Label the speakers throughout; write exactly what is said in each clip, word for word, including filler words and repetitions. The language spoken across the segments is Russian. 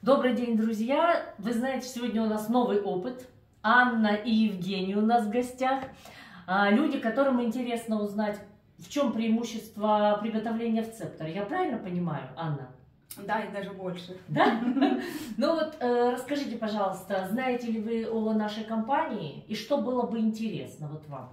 Speaker 1: Добрый день, друзья! Вы знаете, сегодня у нас новый опыт. Анна и Евгений у нас в гостях. Люди, которым интересно узнать, в чем преимущество приготовления в Цептор. Я правильно понимаю, Анна?
Speaker 2: Да, и даже больше.
Speaker 1: Да? Ну вот, расскажите, пожалуйста, знаете ли вы о нашей компании и что было бы интересно вот вам?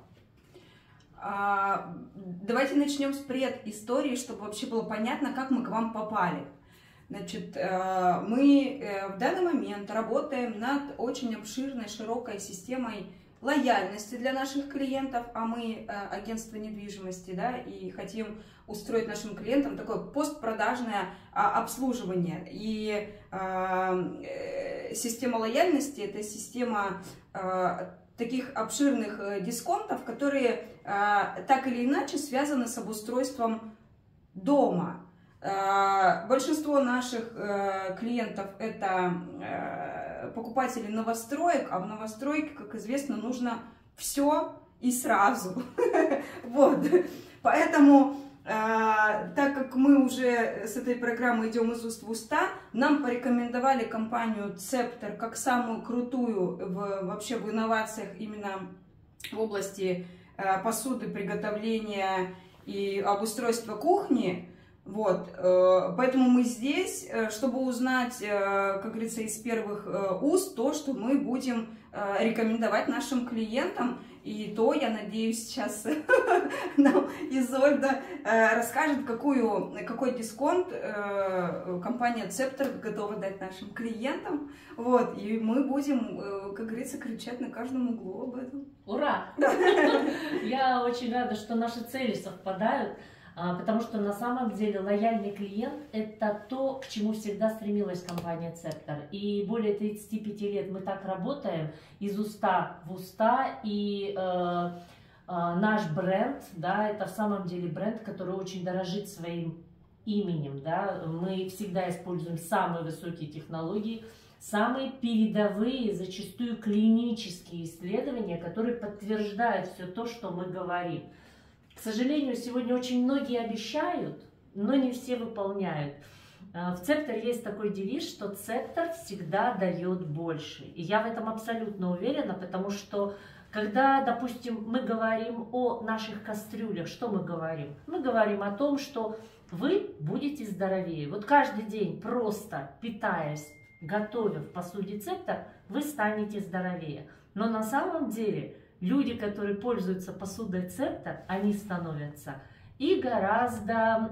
Speaker 2: А, давайте начнем с предыстории, чтобы вообще было понятно, как мы к вам попали. Значит, мы в данный момент работаем над очень обширной, широкой системой лояльности для наших клиентов, а мы агентство недвижимости, да, и хотим устроить нашим клиентам такое постпродажное обслуживание. И система лояльности – это система таких обширных дисконтов, которые так или иначе связаны с обустройством дома. Большинство наших клиентов – это покупатели новостроек, а в новостройке, как известно, нужно все и сразу. Вот. Поэтому, так как мы уже с этой программой идем из уст в уста, нам порекомендовали компанию Цептор как самую крутую в, вообще в инновациях именно в области посуды, приготовления и обустройства кухни. Вот, поэтому мы здесь, чтобы узнать, как говорится, из первых уст то, что мы будем рекомендовать нашим клиентам. И то, я надеюсь, сейчас нам Изольда расскажет, какую, какой дисконт компания Цептор готова дать нашим клиентам. Вот, и мы будем, как говорится, кричать на каждом углу об этом.
Speaker 1: Ура! Я очень рада, что наши цели совпадают. Потому что на самом деле лояльный клиент – это то, к чему всегда стремилась компания Цептор. И более тридцати пяти лет мы так работаем из уста в уста. И э, э, наш бренд, да, это в самом деле бренд, который очень дорожит своим именем. Да. Мы всегда используем самые высокие технологии, самые передовые, зачастую клинические исследования, которые подтверждают все то, что мы говорим. К сожалению, сегодня очень многие обещают, но не все выполняют. В Цепторе есть такой девиз, что Цептор всегда дает больше. И я в этом абсолютно уверена, потому что, когда, допустим, мы говорим о наших кастрюлях, что мы говорим? Мы говорим о том, что вы будете здоровее. Вот каждый день, просто питаясь, готовя в посуде Цептор, вы станете здоровее. Но на самом деле люди, которые пользуются посудой Цептор, они становятся и гораздо,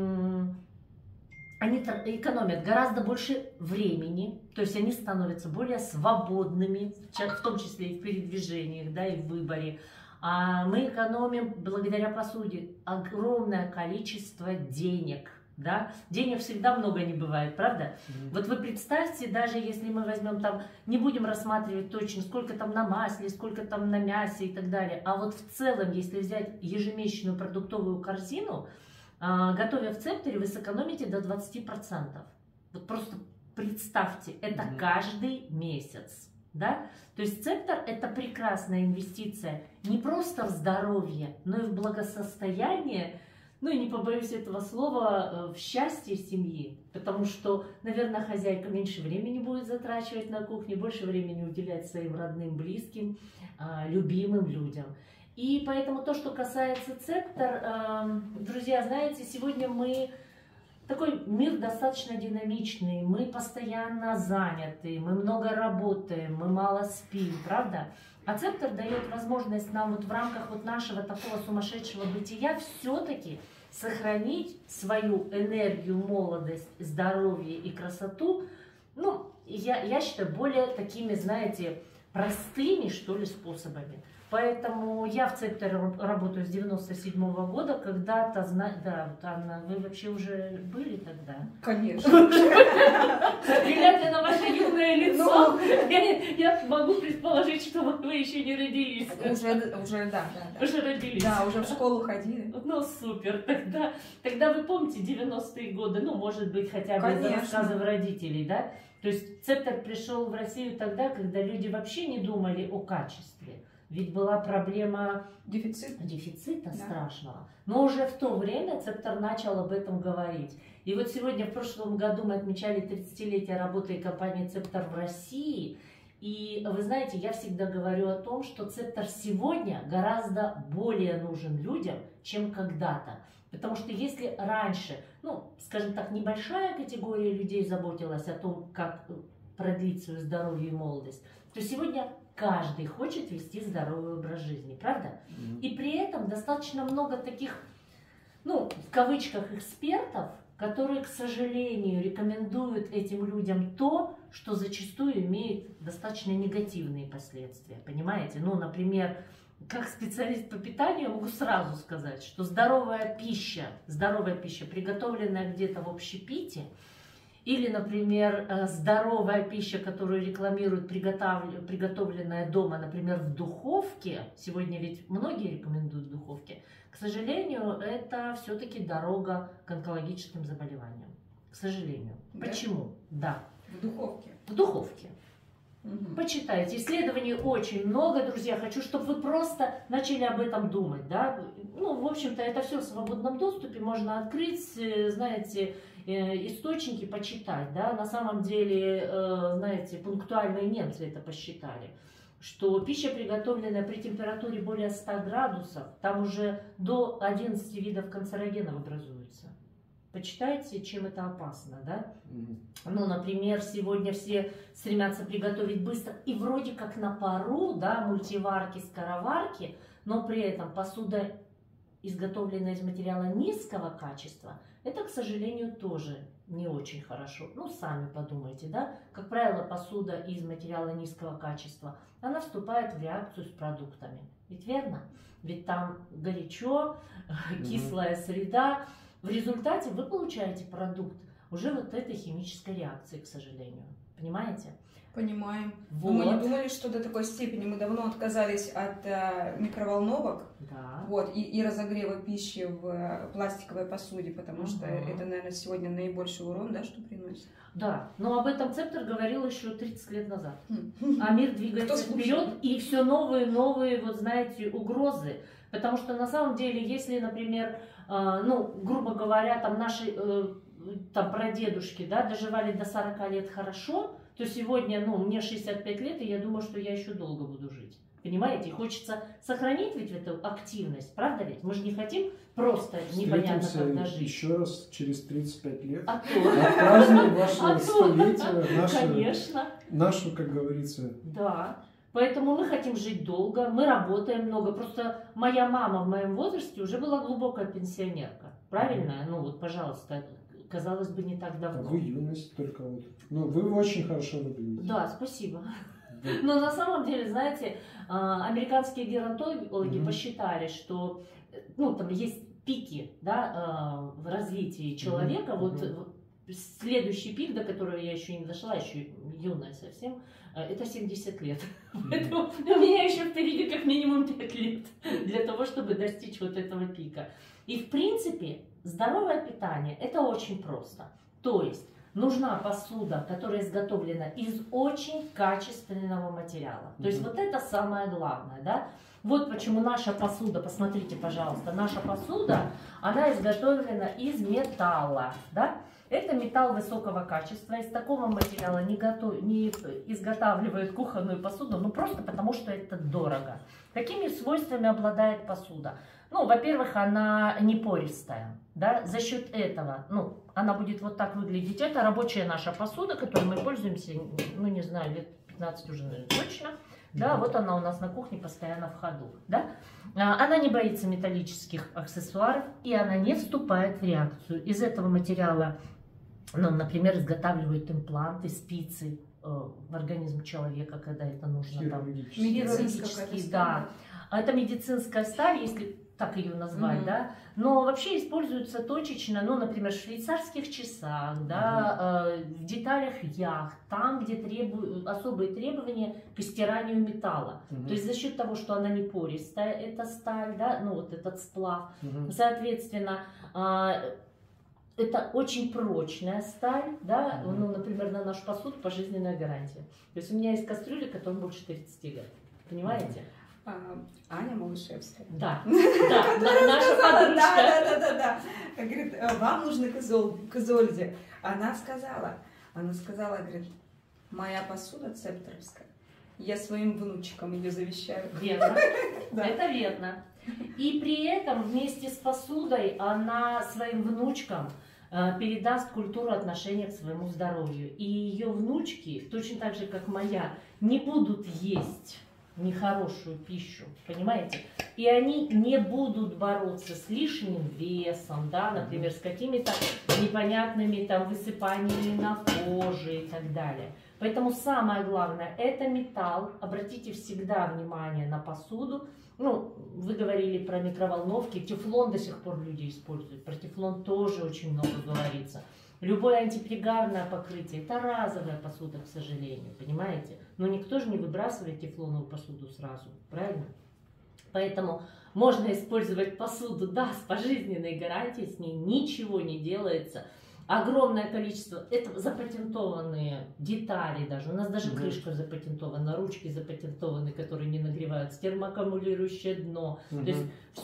Speaker 1: они экономят гораздо больше времени, то есть они становятся более свободными, в том числе и в передвижениях, да, и в выборе. А мы экономим благодаря посуде огромное количество денег. Да? Денег всегда много не бывает, правда? Mm-hmm. Вот вы представьте, даже если мы возьмем там, не будем рассматривать точно, сколько там на масле, сколько там на мясе и так далее, а вот в целом, если взять ежемесячную продуктовую корзину, э, готовя в Цепторе, вы сэкономите до двадцати процентов. Вот просто представьте, это mm-hmm. каждый месяц. Да? То есть Цептор – это прекрасная инвестиция не просто в здоровье, но и в благосостояние, ну и не побоюсь этого слова, в счастье семьи, потому что, наверное, хозяйка меньше времени будет затрачивать на кухне, больше времени уделять своим родным, близким, любимым людям. И поэтому то, что касается Цептор, друзья, знаете, сегодня мы такой мир достаточно динамичный, мы постоянно заняты, мы много работаем, мы мало спим, правда? А Цептор дает возможность нам вот в рамках вот нашего такого сумасшедшего бытия все-таки сохранить свою энергию, молодость, здоровье и красоту, ну, я, я считаю, более такими, знаете, простыми, что ли, способами. Поэтому я в Цепторе работаю с девяносто седьмого года, когда-то, да, вот, Анна, вы вообще уже были тогда?
Speaker 2: Конечно.
Speaker 1: Глядя на ваше юное лицо, я могу предположить, что вы еще не родились.
Speaker 2: Уже, уже, да, да.
Speaker 1: Уже родились.
Speaker 2: Да, уже в школу ходили.
Speaker 1: Ну, супер. Тогда, тогда вы помните девяностые годы, ну, может быть, хотя бы из рассказов родителей, да? То есть Цептор пришел в Россию тогда, когда люди вообще не думали о качестве. Ведь была проблема
Speaker 2: Дефицит.
Speaker 1: дефицита
Speaker 2: да.
Speaker 1: страшного. Но уже в то время Цептор начал об этом говорить. И вот сегодня, в прошлом году мы отмечали тридцатилетие работы компании Цептор в России. И вы знаете, я всегда говорю о том, что Цептор сегодня гораздо более нужен людям, чем когда-то. Потому что если раньше, ну, скажем так, небольшая категория людей заботилась о том, как продлить свое здоровье и молодость, то сегодня каждый хочет вести здоровый образ жизни, правда? Mm-hmm. И при этом достаточно много таких, ну, в кавычках, экспертов, которые, к сожалению, рекомендуют этим людям то, что зачастую имеет достаточно негативные последствия, понимаете? Ну, например, как специалист по питанию могу сразу сказать, что здоровая пища, здоровая пища, приготовленная где-то в общепите, или, например, здоровая пища, которую рекламируют, приготовленная дома, например, в духовке, сегодня ведь многие рекомендуют в духовке, к сожалению, это все-таки дорога к онкологическим заболеваниям. К сожалению. Да? Почему? Да.
Speaker 2: В духовке.
Speaker 1: В духовке.
Speaker 2: Угу.
Speaker 1: Почитайте. Исследований очень много, друзья. Хочу, чтобы вы просто начали об этом думать. Да? Ну, в общем-то, это все в свободном доступе. Можно открыть, знаете, источники, почитать. Да? На самом деле, знаете, пунктуальные немцы это посчитали, что пища, приготовленная при температуре более ста градусов, там уже до одиннадцати видов канцерогенов образуются. Почитайте, чем это опасно, да? Mm-hmm. Ну, например, сегодня все стремятся приготовить быстро и вроде как на пару, да, мультиварки, скороварки, но при этом посуда, изготовленная из материала низкого качества, это, к сожалению, тоже не очень хорошо. Ну, сами подумайте, да? Как правило, посуда из материала низкого качества, она вступает в реакцию с продуктами. Ведь верно? Ведь там горячо, mm-hmm. кислая среда. В результате вы получаете продукт уже вот этой химической реакции, к сожалению. Понимаете?
Speaker 2: Понимаем.
Speaker 1: Вот.
Speaker 2: Но мы не думали, что до такой степени. Мы давно отказались от э, микроволновок,
Speaker 1: да.
Speaker 2: вот, и, и разогрева пищи в пластиковой посуде, потому что uh-huh. это, наверное, сегодня наибольший урон, да, что приносит.
Speaker 1: Да, но об этом Цептор говорил еще тридцать лет назад. А мир двигается вперед, и все новые, новые, вот знаете, угрозы. Потому что на самом деле, если, например, э, ну, грубо говоря, там наши э, там, прадедушки, да, доживали до сорока лет хорошо, то сегодня, ну, мне шестьдесят пять лет, и я думаю, что я еще долго буду жить. Понимаете? Хочется сохранить ведь эту активность, правда ведь? Мы же не хотим просто непонятно когда жить.
Speaker 3: Еще раз через тридцать пять лет.
Speaker 1: А то.
Speaker 3: Отпразднуем ваше столетие, наше,
Speaker 1: конечно.
Speaker 3: нашу, как говорится.
Speaker 1: Да. Поэтому мы хотим жить долго, мы работаем много. Просто моя мама в моем возрасте уже была глубокая пенсионерка. Правильно? Mm-hmm. Ну вот, пожалуйста, казалось бы, не так давно.
Speaker 3: А вы юность только вот. Ну, вы очень хорошо выглядите.
Speaker 1: Да, спасибо. Но на самом деле, знаете, американские геронтологи mm-hmm. посчитали, что ну, там есть пики, да, в развитии человека. Mm-hmm. Вот следующий пик, до которого я еще не дошла, еще юная совсем, это семьдесят лет. Mm-hmm. Поэтому у меня еще впереди как минимум пять лет для того, чтобы достичь вот этого пика. И в принципе, здоровое питание – это очень просто. То есть нужна посуда, которая изготовлена из очень качественного материала. Mm-hmm. То есть вот это самое главное, да? Вот почему наша посуда, посмотрите, пожалуйста, наша посуда, она изготовлена из металла, да? Это металл высокого качества, из такого материала не, готов... не изготавливают кухонную посуду, ну просто потому, что это дорого. Какими свойствами обладает посуда? Ну, во-первых, она не пористая, да, за счет этого, ну, она будет вот так выглядеть. Это рабочая наша посуда, которой мы пользуемся, ну, не знаю, лет пятнадцать уже, наверное, точно. Да, вот она у нас на кухне постоянно в ходу, да. Она не боится металлических аксессуаров, и она не вступает в реакцию. Из этого материала, ну, например, изготавливают импланты, спицы э, в организм человека, когда это нужно. Хирургические, да. Это медицинская сталь, если так ее назвать, mm-hmm. да, но вообще используется точечно, ну, например, в швейцарских часах, да, mm-hmm. э, в деталях яхт, там, где требуют особые требования к стиранию металла. Mm-hmm. То есть за счет того, что она не пористая, эта сталь, да, ну, вот этот сплав, mm-hmm. соответственно, э, это очень прочная сталь, да, mm-hmm. ну, например, на нашу посуду пожизненная гарантия. То есть у меня есть кастрюли, которым больше тридцати лет, понимаете? Mm-hmm.
Speaker 2: А, Аня Малышевская.
Speaker 1: Да, да, наша
Speaker 2: Сказала,
Speaker 1: подружка.
Speaker 2: да, да, да, да, да. Говорит, вам нужно к Изол- к Изольде. Она сказала, она сказала, говорит, моя посуда цептеровская, я своим внучкам ее завещаю.
Speaker 1: Верно,
Speaker 2: Да.
Speaker 1: это верно. И при этом вместе с посудой она своим внучкам э, передаст культуру отношения к своему здоровью. И ее внучки, точно так же, как моя, не будут есть нехорошую пищу, понимаете? И они не будут бороться с лишним весом, да, например, с какими-то непонятными там высыпаниями на коже и так далее. Поэтому самое главное — это металл. Обратите всегда внимание на посуду. Ну, вы говорили про микроволновки, тефлон до сих пор люди используют. Про тефлон тоже очень много говорится. Любое антипригарное покрытие — это разовая посуда, к сожалению, понимаете? Но никто же не выбрасывает тефлоновую посуду сразу, правильно? Поэтому можно использовать посуду, да, с пожизненной гарантией, с ней ничего не делается. Огромное количество, это запатентованные детали даже. У нас даже
Speaker 3: Мгм.
Speaker 1: крышка запатентована, ручки запатентованы, которые не нагреваются, термоаккумулирующее дно.
Speaker 3: Мгм.
Speaker 1: То есть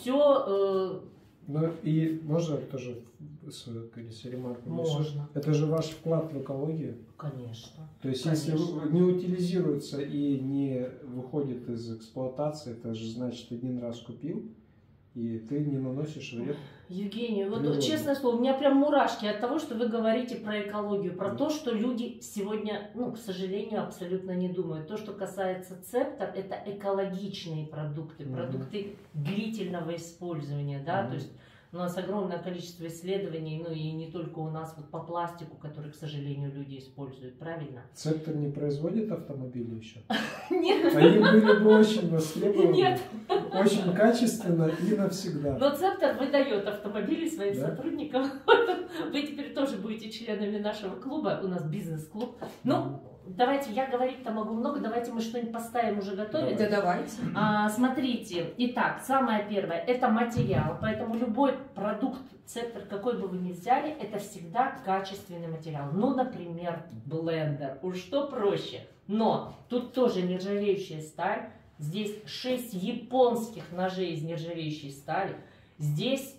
Speaker 1: все
Speaker 3: Ну и можно тоже свою, как говорится, ремарку внесу?
Speaker 1: можно,
Speaker 3: Это же ваш вклад в экологию.
Speaker 1: конечно.
Speaker 3: То есть
Speaker 1: Конечно.
Speaker 3: если не утилизируется и не выходит из эксплуатации, это же значит, один раз купил, и ты не наносишь вред.
Speaker 1: Евгений, вот
Speaker 3: Природа.
Speaker 1: честное слово, у меня прям мурашки от того, что вы говорите про экологию, про то, что люди сегодня, ну, к сожалению, абсолютно не думают. То, что касается цептор, это экологичные продукты,
Speaker 3: Мгм.
Speaker 1: продукты длительного использования, да,
Speaker 3: Мгм.
Speaker 1: то есть у нас огромное количество исследований, ну и не только у нас, вот по пластику, который, к сожалению, люди используют, правильно?
Speaker 3: Цептор не производит автомобили еще?
Speaker 1: Нет,
Speaker 3: Они были бы очень востребованы,
Speaker 1: нет.
Speaker 3: очень качественно и навсегда.
Speaker 1: Но Цептор выдает автомобили своим
Speaker 3: Да?
Speaker 1: сотрудникам. Вы теперь тоже будете членами нашего клуба. У нас бизнес-клуб. Ну, давайте, я говорить-то могу много. Давайте мы что-нибудь поставим уже готовить.
Speaker 2: Да, давайте.
Speaker 1: А, смотрите, итак, самое первое — это материал. Поэтому любой продукт Цептор, какой бы вы ни взяли, это всегда качественный материал. Ну, например, блендер. Уж что проще. Но тут тоже нержавеющая сталь. Здесь шесть японских ножей из нержавеющей стали. Здесь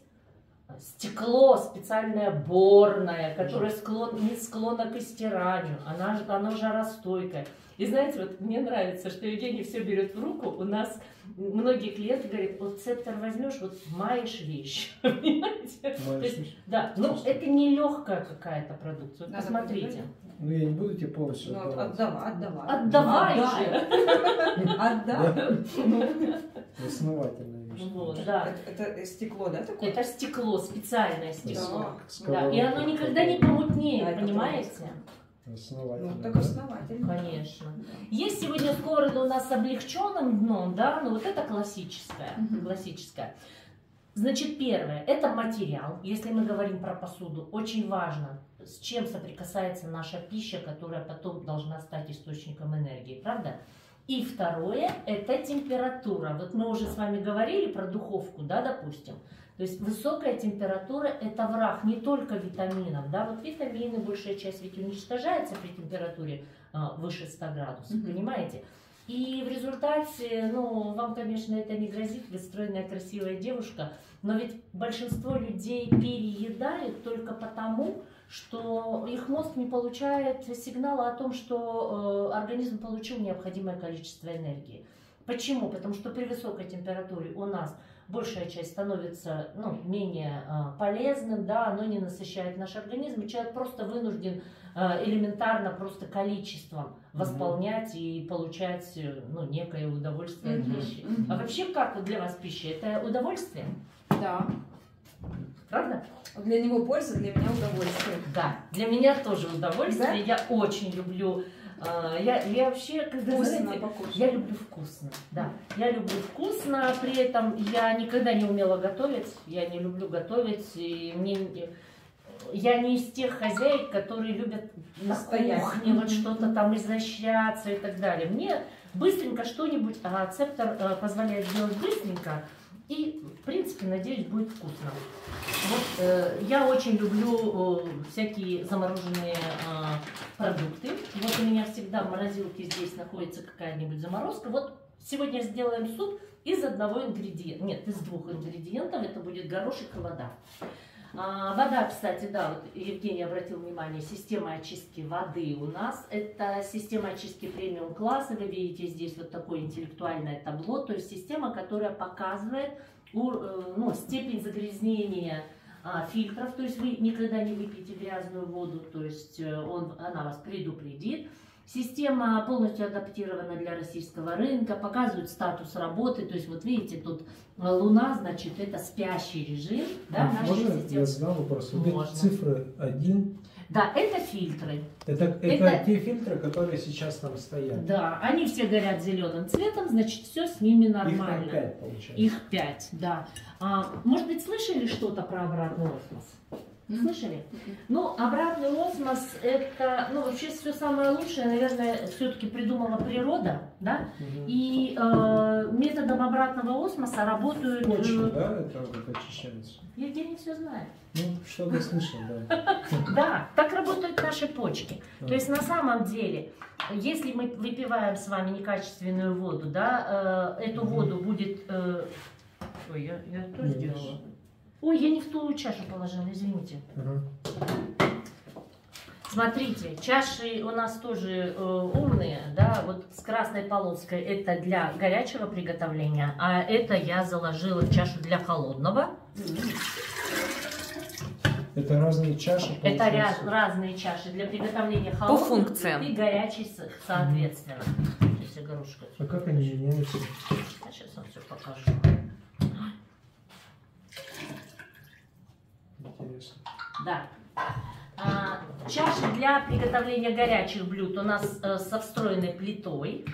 Speaker 1: стекло специальное борное, которое склон, не склонно к истиранию. Она, оно жаростойкое. И знаете, вот мне нравится, что Евгений все берет в руку. У нас многие клиенты говорят, вот Цептор возьмешь, вот маешь вещь. Понимаете? То есть, да, но это не легкая какая-то продукция. Вот
Speaker 2: Надо
Speaker 1: посмотрите.
Speaker 2: подержать.
Speaker 3: Ну я не буду тебе полностью
Speaker 2: Ну,
Speaker 3: отдавать.
Speaker 2: отдавай, отдавай.
Speaker 1: Отдавай
Speaker 2: Отдай.
Speaker 1: же!
Speaker 2: Отдай.
Speaker 3: Основательная вещь.
Speaker 1: Вот, да.
Speaker 2: Это, это стекло, да, такое?
Speaker 1: Это стекло, специальное стекло.
Speaker 2: Да.
Speaker 1: Да, и оно никогда не помутнеет,
Speaker 2: Да, это
Speaker 1: понимаете?
Speaker 3: Основательно.
Speaker 2: Ну, так
Speaker 3: да.
Speaker 2: основательно.
Speaker 1: Конечно. Есть сегодня сковорода у нас с облегченным дном, да, но вот это классическая,
Speaker 2: Мгм.
Speaker 1: классическая. Значит, первое, это материал. Если мы говорим про посуду, очень важно, с чем соприкасается наша пища, которая потом должна стать источником энергии, правда? И второе, это температура. Вот мы уже с вами говорили про духовку, да, допустим. То есть высокая температура – это враг не только витаминов, да, вот витамины, большая часть ведь уничтожается при температуре а, выше ста градусов,
Speaker 2: Мгм.
Speaker 1: понимаете? И в результате, ну, вам, конечно, это не грозит, вы стройная, красивая девушка, но ведь большинство людей переедают только потому, что их мозг не получает сигнала о том, что э, организм получил необходимое количество энергии. Почему? Потому что при высокой температуре у нас большая часть становится, ну, менее э, полезным, да, оно не насыщает наш организм, и человек просто вынужден э, элементарно просто количеством
Speaker 3: Мгм.
Speaker 1: восполнять и получать, э, ну, некое удовольствие от
Speaker 2: Мгм.
Speaker 1: пищи.
Speaker 2: Мгм.
Speaker 1: А вообще, как вот для вас пища? Это удовольствие?
Speaker 2: Да.
Speaker 1: Правда?
Speaker 2: Для него польза, для меня удовольствие.
Speaker 1: Да, для меня тоже удовольствие. Я очень люблю. э, я, я вообще, когда
Speaker 2: Вкусно
Speaker 1: знаете,
Speaker 2: покушать.
Speaker 1: я люблю вкусно. Да, я люблю вкусно. При этом я никогда не умела готовить. Я не люблю готовить. И мне, я не из тех хозяек, которые любят на
Speaker 2: Стоять.
Speaker 1: кухне вот что-то там изощряться и так далее. Мне быстренько что-нибудь, а Цептор э, позволяет сделать быстренько. И, в принципе, надеюсь, будет вкусно. Вот, э, я очень люблю э, всякие замороженные э, продукты. Вот у меня всегда в морозилке здесь находится какая-нибудь заморозка. Вот Сегодня сделаем суп из одного ингредиента, нет, из двух ингредиентов, это будет горошек и вода. А, вода, кстати, да, вот Евгений обратил внимание, система очистки воды у нас, это система очистки премиум класса, вы видите здесь вот такое интеллектуальное табло, то есть система, которая показывает ну, степень загрязнения а, фильтров, то есть вы никогда не выпьете грязную воду, то есть он, она вас предупредит. Система полностью адаптирована для российского рынка, показывает статус работы, то есть вот видите, тут Луна, значит, это спящий режим. Да,
Speaker 3: можно я задам вопрос? Вот цифры один.
Speaker 1: Да, это фильтры.
Speaker 3: Это, это, это те фильтры, которые сейчас там стоят.
Speaker 1: Да, они все горят зеленым цветом, значит, все с ними нормально.
Speaker 3: Их пять, получается.
Speaker 1: Их пять, да. А, может быть, слышали что-то про обратный осмос? Не слышали? Ну, обратный осмос это, ну, вообще все самое лучшее, наверное, все-таки придумала природа, да? Угу. И э, методом обратного осмоса работают...
Speaker 3: Почки, да, это вот очищается?
Speaker 1: Евгений все знает.
Speaker 3: Ну, что-то слышал, да.
Speaker 1: Да, так работают наши почки. То есть на самом деле, если мы выпиваем с вами некачественную воду, да, эту воду будет... Ой, я, я что сделала? Ой, я не в ту чашу положила, извините. Угу. Смотрите, чаши у нас тоже э, умные, да, вот с красной полоской это для горячего приготовления, а это я заложила в чашу для холодного.
Speaker 3: Это разные чаши?
Speaker 1: Это ряд, разные чаши для приготовления холодного
Speaker 4: по функциям.
Speaker 1: И горячий соответственно. Mm. Сейчас я горошек.
Speaker 3: А как они меняются?
Speaker 1: Сейчас вам все покажу.
Speaker 3: Интересно.
Speaker 1: Да. А, чаши для приготовления горячих блюд у нас э, со встроенной плитой.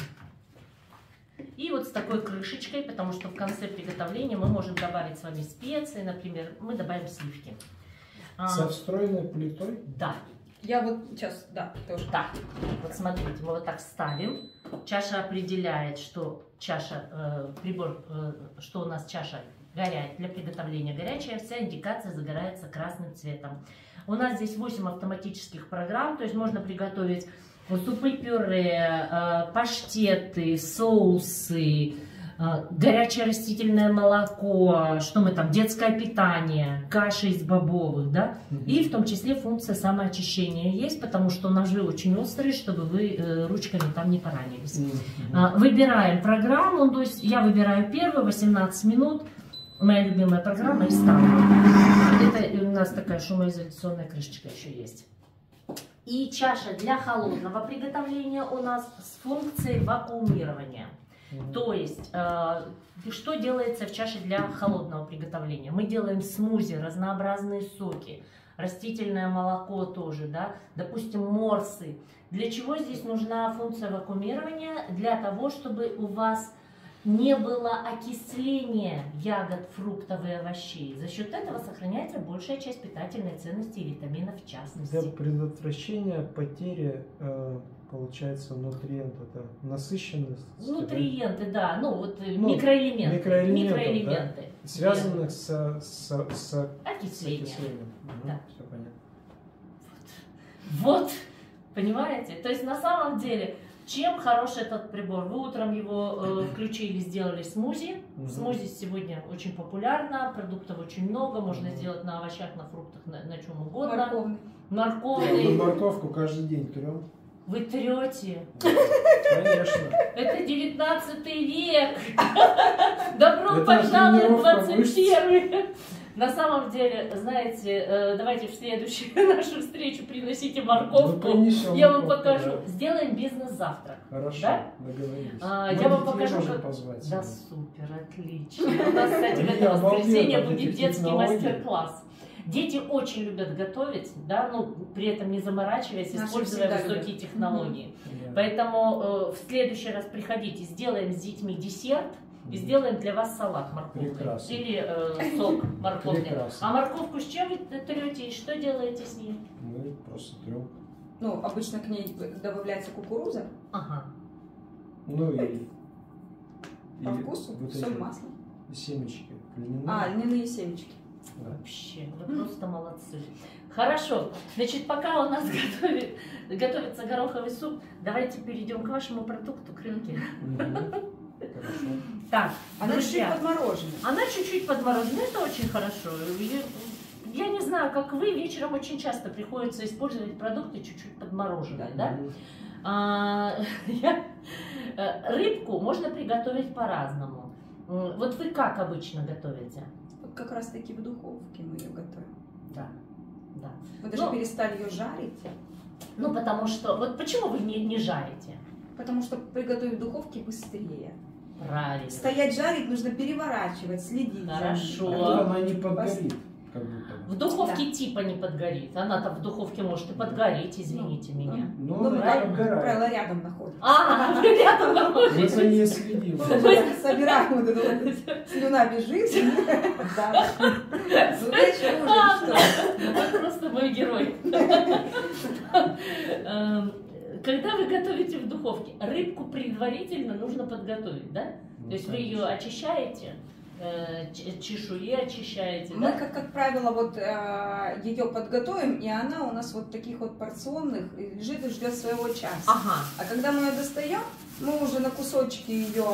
Speaker 1: И вот с такой крышечкой, потому что в конце приготовления мы можем добавить с вами специи, например, мы добавим сливки.
Speaker 3: Со встроенной плитой?
Speaker 1: Да.
Speaker 2: Я вот сейчас, да, тоже.
Speaker 1: Да. Вот смотрите, мы вот так ставим. Чаша определяет, что чаша, э, прибор, э, что у нас чаша горячая, для приготовления горячая, вся индикация загорается красным цветом. У нас здесь восемь автоматических программ, то есть можно приготовить супы, пюре, паштеты, соусы, горячее растительное молоко, что мы там, детское питание, каши из бобовых, да, mm-hmm. и в том числе функция самоочищения есть, потому что ножи очень острые, чтобы вы ручками там не поранились. Mm-hmm. Выбираем программу, то есть я выбираю первую, восемнадцать минут. Моя любимая программа и ставлю. Это у нас такая шумоизоляционная крышечка еще есть. И чаша для холодного приготовления у нас с функцией вакуумирования. Mm-hmm. То есть, э, что делается в чаше для холодного приготовления? Мы делаем смузи, разнообразные соки, растительное молоко тоже, да, допустим, морсы. Для чего здесь нужна функция вакуумирования? Для того, чтобы у вас не было окисления ягод, фруктов и овощей. За счет этого сохраняется большая часть питательной ценности и витаминов в частности.
Speaker 3: Для предотвращения потери, получается, нутриент, это насыщенность.
Speaker 1: Нутриенты, да, ну вот
Speaker 3: ну,
Speaker 1: микроэлементы.
Speaker 3: Микроэлементы,
Speaker 1: микроэлементы
Speaker 3: да? Связанных с, с, с
Speaker 1: окислением.
Speaker 3: С окислением. Угу,
Speaker 1: да.
Speaker 3: Все понятно.
Speaker 1: Вот. вот, понимаете? То есть на самом деле... Чем хорош этот прибор? Вы утром его э, включили, сделали смузи. Mm-hmm. Смузи сегодня очень популярно, продуктов очень много, можно mm-hmm. сделать на овощах, на фруктах, на, на чем угодно.
Speaker 2: Морковный.
Speaker 1: Морковный.
Speaker 3: Мы морковку каждый день трем.
Speaker 1: Вы трете?
Speaker 3: Конечно.
Speaker 1: Это девятнадцатый век. Добро пожаловать в двадцать первый. На самом деле, знаете, давайте в следующую нашу встречу приносите морковку, я вам покажу. Да. Сделаем бизнес-завтрак.
Speaker 3: Хорошо,
Speaker 1: да?
Speaker 3: договорились.
Speaker 1: А, я вам покажу, как...
Speaker 3: позвать.
Speaker 1: Да, супер, отлично. У нас, кстати, в это воскресенье будет детский мастер-класс. Дети очень любят готовить, да, но при этом не заморачиваясь, используя высокие технологии. Угу. Поэтому э, в следующий раз приходите, сделаем с детьми десерт. И сделаем для вас салат морковный.
Speaker 3: Прекрасно.
Speaker 1: Или э, сок морковный.
Speaker 3: Прекрасно.
Speaker 1: А морковку с чем вы трете и что делаете с ней?
Speaker 3: Мы просто трем.
Speaker 2: Ну, обычно к ней добавляется кукуруза.
Speaker 1: Ага.
Speaker 2: Ну и... По и вкусу вот соль, масло.
Speaker 3: Семечки льняные.
Speaker 2: А, льняные семечки.
Speaker 1: Да. Вообще, вы просто молодцы. Хорошо. Значит, пока у нас готовит, готовится гороховый суп, давайте перейдем к вашему продукту, к рынке.
Speaker 3: Хорошо.
Speaker 1: Так,
Speaker 2: Она чуть-чуть
Speaker 1: друзья,
Speaker 2: подморожена.
Speaker 1: она чуть-чуть подморожена, это очень хорошо. Я, я не знаю, как вы, вечером очень часто приходится использовать продукты чуть-чуть подмороженные, да? А, я, рыбку можно приготовить по-разному. Вот вы как обычно готовите?
Speaker 2: Вот как раз таки в духовке мы ее готовим.
Speaker 1: Да, да.
Speaker 2: Мы даже
Speaker 1: Ну,
Speaker 2: перестали ее жарить,
Speaker 1: ну, потому что... Вот почему вы не, не жарите?
Speaker 2: потому что приготовить в духовке быстрее.
Speaker 1: Правильно.
Speaker 2: Стоять жарить нужно переворачивать, следить. за
Speaker 1: Хорошо.
Speaker 2: ней.
Speaker 3: А тут она не подгорит, как будто.
Speaker 1: В духовке типа не подгорит. Она там в духовке может и подгореть, извините меня.
Speaker 3: Ну,
Speaker 2: Ну,
Speaker 3: она
Speaker 2: мы,
Speaker 3: не
Speaker 2: как
Speaker 3: подгорает.
Speaker 2: правило, рядом находимся.
Speaker 1: А, вы рядом
Speaker 3: Мы за
Speaker 1: находитесь.
Speaker 3: ней следим.
Speaker 2: Мы собираем вот эту вот, слюна бежит. Да. Зубы
Speaker 1: А,
Speaker 2: что?
Speaker 1: Вы просто мой герой. Эм, Когда вы готовите в духовке, рыбку предварительно нужно подготовить, да?
Speaker 3: Ну,
Speaker 1: То есть вы ее очищаете, э, ч- чешуи очищаете,
Speaker 2: Мы,
Speaker 1: да?
Speaker 2: как, как правило, вот э, ее подготовим, и она у нас вот таких вот порционных и лежит и ждет своего часа.
Speaker 1: Ага.
Speaker 2: А когда мы ее достаем, мы уже на кусочки ее,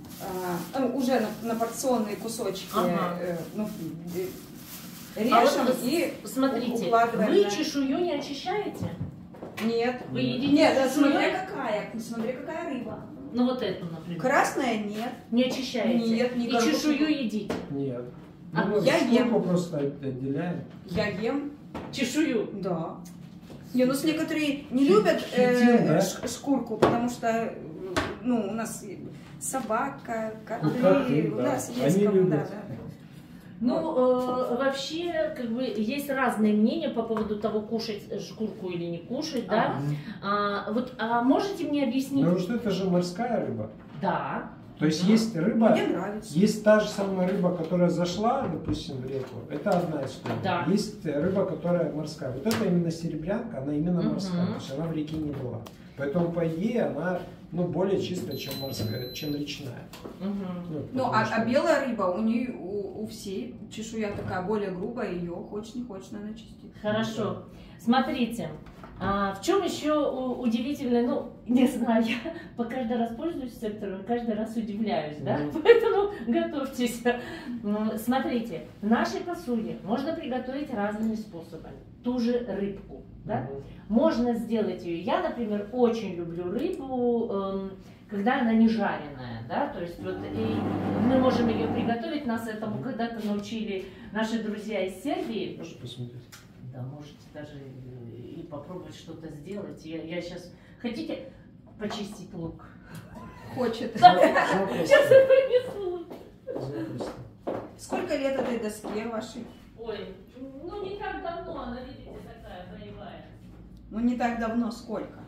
Speaker 2: э, ну, уже на, на порционные кусочки
Speaker 1: Ага.
Speaker 2: э, ну, э,
Speaker 1: А
Speaker 2: режем
Speaker 1: вот
Speaker 2: и
Speaker 1: Смотрите,
Speaker 2: укладываем,
Speaker 1: вы
Speaker 2: да.
Speaker 1: чешую не очищаете?
Speaker 2: Нет.
Speaker 1: Вы едите
Speaker 2: Нет, да,
Speaker 1: чешую?
Speaker 2: смотря какая, смотря какая рыба.
Speaker 1: Ну вот эту, например.
Speaker 2: Красная нет.
Speaker 1: Не очищаете?
Speaker 2: Нет,
Speaker 1: И
Speaker 2: никакой.
Speaker 1: чешую едите?
Speaker 3: Нет.
Speaker 1: А
Speaker 3: Ну,
Speaker 2: я
Speaker 3: шкурку
Speaker 2: ем.
Speaker 3: просто отделяем.
Speaker 2: Я ем.
Speaker 1: Чешую?
Speaker 2: Да. Не, ну с некоторые не любят
Speaker 3: Хитин,
Speaker 2: э,
Speaker 3: да?
Speaker 2: ш- шкурку, потому что э, ну, у нас собака, коты,
Speaker 3: Ну, коты,
Speaker 2: у
Speaker 3: да.
Speaker 2: нас
Speaker 3: Они
Speaker 2: есть кому, да,
Speaker 3: любят.
Speaker 2: да.
Speaker 1: Ну, э, вообще, как бы, есть разные мнения по поводу того, кушать шкурку или не кушать, да?
Speaker 2: Ага.
Speaker 1: А, вот, а можете мне объяснить?
Speaker 3: Потому что это же морская рыба.
Speaker 1: Да.
Speaker 3: То есть
Speaker 1: Мгм.
Speaker 3: есть рыба,
Speaker 2: Мне нравится.
Speaker 3: есть та же самая рыба, которая зашла, допустим, в реку. Это одна история.
Speaker 1: Да.
Speaker 3: Есть рыба, которая морская. Вот это именно серебрянка, она именно
Speaker 1: Мгм.
Speaker 3: морская. То есть она в реке не была. Поэтому, по идее, она ну, более чистая, чем морская, чем речная.
Speaker 1: Мгм.
Speaker 3: Ну,
Speaker 2: Ну,
Speaker 3: потому
Speaker 2: а,
Speaker 3: что-
Speaker 2: а белая рыба, у нее, у, у всей чешуя такая более грубая, ее хочешь не хочешь, надо чистить.
Speaker 1: Хорошо. Смотрите, а, в чем еще у- удивительно, ну, не знаю, я по каждый раз пользуюсь септором, каждый раз удивляюсь, да,
Speaker 3: Мгм.
Speaker 1: поэтому готовьтесь. М, Смотрите, в нашей посуде можно приготовить разными способами ту же рыбку, да.
Speaker 3: Мгм.
Speaker 1: Можно сделать ее. Я, например, очень люблю рыбу, эм, когда она не жареная, да, то есть вот и мы можем ее приготовить, нас этому когда-то научили наши друзья из Сербии.
Speaker 3: Можешь посмотреть?
Speaker 1: Да, можете даже и попробовать что-то сделать. Я, я сейчас... Хотите почистить лук?
Speaker 2: Хочет.
Speaker 3: Запросто.
Speaker 1: Сейчас я принесу лук.
Speaker 3: Запросто.
Speaker 2: Сколько лет этой доске вашей?
Speaker 1: Ой, ну не так давно, она, видите, такая боевая.
Speaker 2: Ну, не так давно, сколько?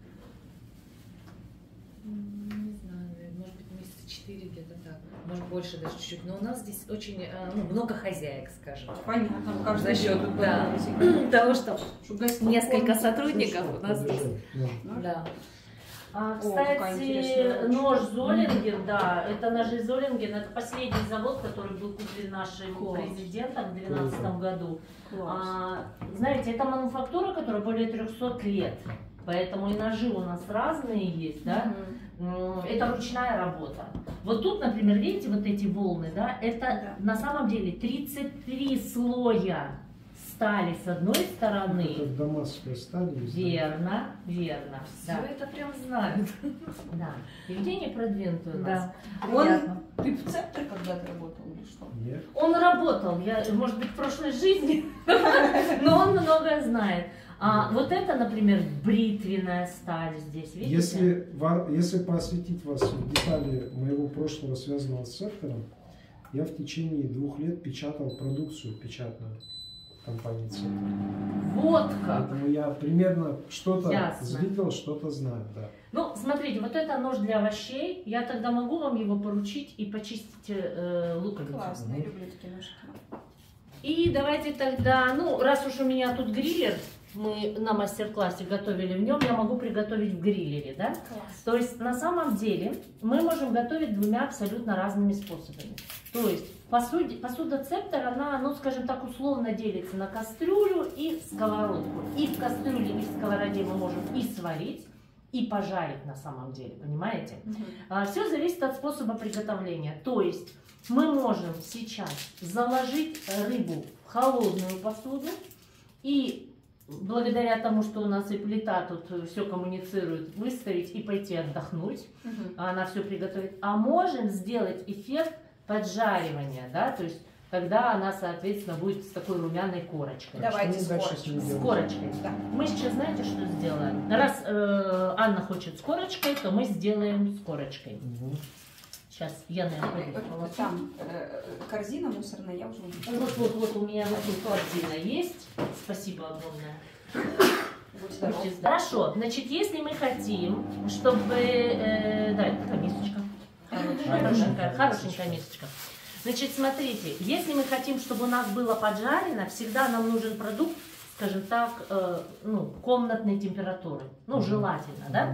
Speaker 4: Не знаю, может быть, месяца четыре где-то так. Может, больше даже чуть-чуть. Но у нас здесь очень э, ну, много хозяек, скажем.
Speaker 2: Понятно, ну, каждый
Speaker 4: За счет,
Speaker 2: день
Speaker 4: да,
Speaker 2: покупаете.
Speaker 4: того, что
Speaker 2: Чтоб гостей
Speaker 4: несколько
Speaker 2: кормить.
Speaker 4: сотрудников у нас здесь.
Speaker 3: Подержи. Ну,
Speaker 4: Да.
Speaker 1: А,
Speaker 2: О, какая
Speaker 1: кстати,
Speaker 2: интересная ручка.
Speaker 1: нож Золинген, да, это ножи Золинген, это последний завод, который был куплен нашим
Speaker 2: Класс.
Speaker 1: президентом в две тысячи двенадцатом году.
Speaker 2: Класс.
Speaker 1: А, знаете, это мануфактура, которая более трехсот лет, поэтому и ножи у нас разные есть, да.
Speaker 2: Мгм.
Speaker 1: М, Это ручная работа. Вот тут, например, видите, вот эти волны, да, это
Speaker 2: Да.
Speaker 1: на самом деле тридцать три слоя стали с одной
Speaker 3: Это
Speaker 1: стороны.
Speaker 3: как дамасская сталь. есть, да?
Speaker 1: Верно, верно.
Speaker 4: Все
Speaker 1: Да,
Speaker 4: это прям знают.
Speaker 1: да. Евгений продвинутый у нас.
Speaker 4: Да.
Speaker 2: Он,
Speaker 4: Приятно.
Speaker 2: ты в центре когда-то работал или что?
Speaker 3: Нет.
Speaker 1: Он работал, я, может быть, в прошлой жизни, но он многое знает. А вот это, например, бритвенная сталь здесь, видите?
Speaker 3: Если, ва- если посвятить вас в детали моего прошлого, связанного с сектором, я в течение двух лет печатал продукцию печатную компании «Центр».
Speaker 1: Вот как.
Speaker 3: Поэтому я примерно что-то
Speaker 1: Ясно.
Speaker 3: видел, что-то знаю, да.
Speaker 1: Ну, смотрите, вот это нож для овощей. Я тогда могу вам его поручить и почистить э, луковицу.
Speaker 2: Классно, я люблю такие ножки.
Speaker 1: И давайте тогда, ну, раз уж у меня тут гриллер, мы на мастер-классе готовили в нем, я могу приготовить в гриллере, да?
Speaker 2: Класс.
Speaker 1: То есть на самом деле мы можем готовить двумя абсолютно разными способами. То есть посуде, посуда Цептер, она, ну скажем так, условно делится на кастрюлю и сковородку. И в кастрюле, и в сковороде мы можем и сварить, и пожарить на самом деле, понимаете?
Speaker 2: Мгм.
Speaker 1: Все зависит от способа приготовления. То есть мы можем сейчас заложить рыбу в холодную посуду и благодаря тому, что у нас и плита тут все коммуницирует, выставить и пойти отдохнуть,
Speaker 2: Мгм.
Speaker 1: она все приготовит. А можем сделать эффект поджаривания, да, то есть когда она, соответственно, будет с такой румяной корочкой.
Speaker 2: Давайте
Speaker 3: Что мы дальше
Speaker 2: с
Speaker 3: с ним
Speaker 1: С
Speaker 3: делаем?
Speaker 1: корочкой.
Speaker 2: Да.
Speaker 1: Мы сейчас, знаете, что сделаем? Раз э, Анна хочет с корочкой, то мы сделаем с корочкой.
Speaker 3: Мгм.
Speaker 1: Сейчас я, наверное, пойду
Speaker 2: Вот
Speaker 1: положу.
Speaker 2: Там э, корзина мусорная, я уже увидела.
Speaker 1: Вот, вот, вот у меня вот тут корзина есть. Спасибо огромное.
Speaker 2: Будь здоров.
Speaker 1: Будьте здоровы. Хорошо, значит, если мы хотим, чтобы... Э, да, это такая мисочка. Хорошенькая, хорошенькая, хорошенькая мисочка. Значит, смотрите, если мы хотим, чтобы у нас было поджарено, всегда нам нужен продукт, скажем так, э, ну, комнатной температуры. Ну,
Speaker 3: Мгм.
Speaker 1: желательно, да?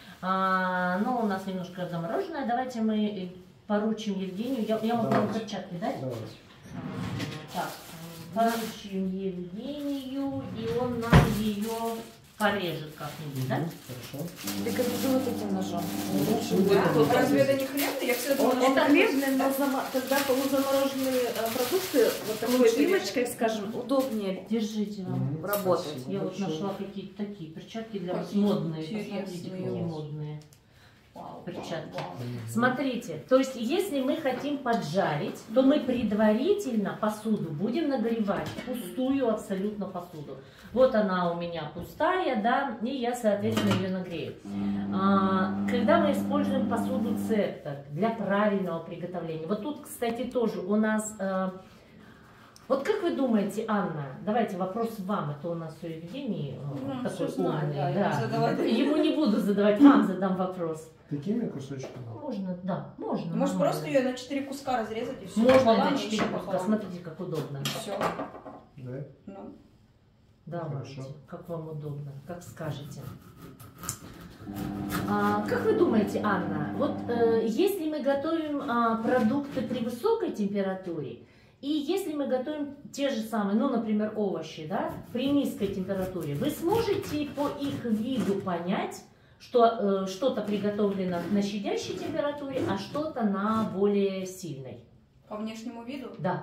Speaker 1: А, ну, у нас немножко замороженное. Давайте мы поручим Евгению. Я, я могу вам
Speaker 3: Давайте.
Speaker 1: перчатки дать?
Speaker 3: Давайте.
Speaker 1: Так, поручим Евгению, и он нам ее порежет как-нибудь, да?
Speaker 3: Мгм. Хорошо.
Speaker 4: Рекомендую вот этим ножом.
Speaker 2: Да? Разве это не хлебный? Я всегда думала, что
Speaker 4: Это
Speaker 2: это
Speaker 4: хлебный, но зама- когда полузамороженные э, продукты вот такой
Speaker 2: Лучше
Speaker 4: вилочкой, скажем, удобнее
Speaker 1: Держите вам.
Speaker 3: Мгм.
Speaker 4: Работать.
Speaker 3: Спасибо
Speaker 1: Я вот
Speaker 3: большое.
Speaker 1: нашла какие-то такие перчатки для вас
Speaker 2: Какие
Speaker 1: модные.
Speaker 2: интересные.
Speaker 1: Посмотрите, какие модные
Speaker 2: Вау,
Speaker 1: перчатки.
Speaker 2: вау, вау.
Speaker 3: Мгм.
Speaker 1: Смотрите, то есть если мы хотим поджарить, то мы предварительно посуду будем нагревать, пустую абсолютно посуду. Вот она у меня пустая, да, и я, соответственно, ее нагрею. А, когда мы используем посуду цептор для правильного приготовления, вот тут, кстати, тоже у нас... э, вот как вы думаете, Анна, давайте вопрос вам, это у нас все Евгений э,
Speaker 2: Ну,
Speaker 1: такой
Speaker 2: всё знает,
Speaker 1: умный,
Speaker 2: да,
Speaker 1: да.
Speaker 2: ему задавать.
Speaker 1: Ему не буду задавать, вам задам вопрос.
Speaker 3: Такими кусочками?
Speaker 1: Можно, да, можно.
Speaker 2: Может,
Speaker 1: нормально.
Speaker 2: просто ее на четыре куска разрезать и все.
Speaker 1: Можно на четыре куска, смотрите, как удобно.
Speaker 2: Все.
Speaker 3: Да?
Speaker 2: Ну.
Speaker 1: Давайте,
Speaker 3: Хорошо.
Speaker 1: как вам удобно, как скажете. А, как вы думаете, Анна, вот э, если мы готовим а, продукты при высокой температуре, и если мы готовим те же самые, ну, например, овощи, да, при низкой температуре, вы сможете по их виду понять, что э, что-то приготовлено на щадящей температуре, а что-то на более сильной?
Speaker 2: По внешнему виду?
Speaker 1: Да.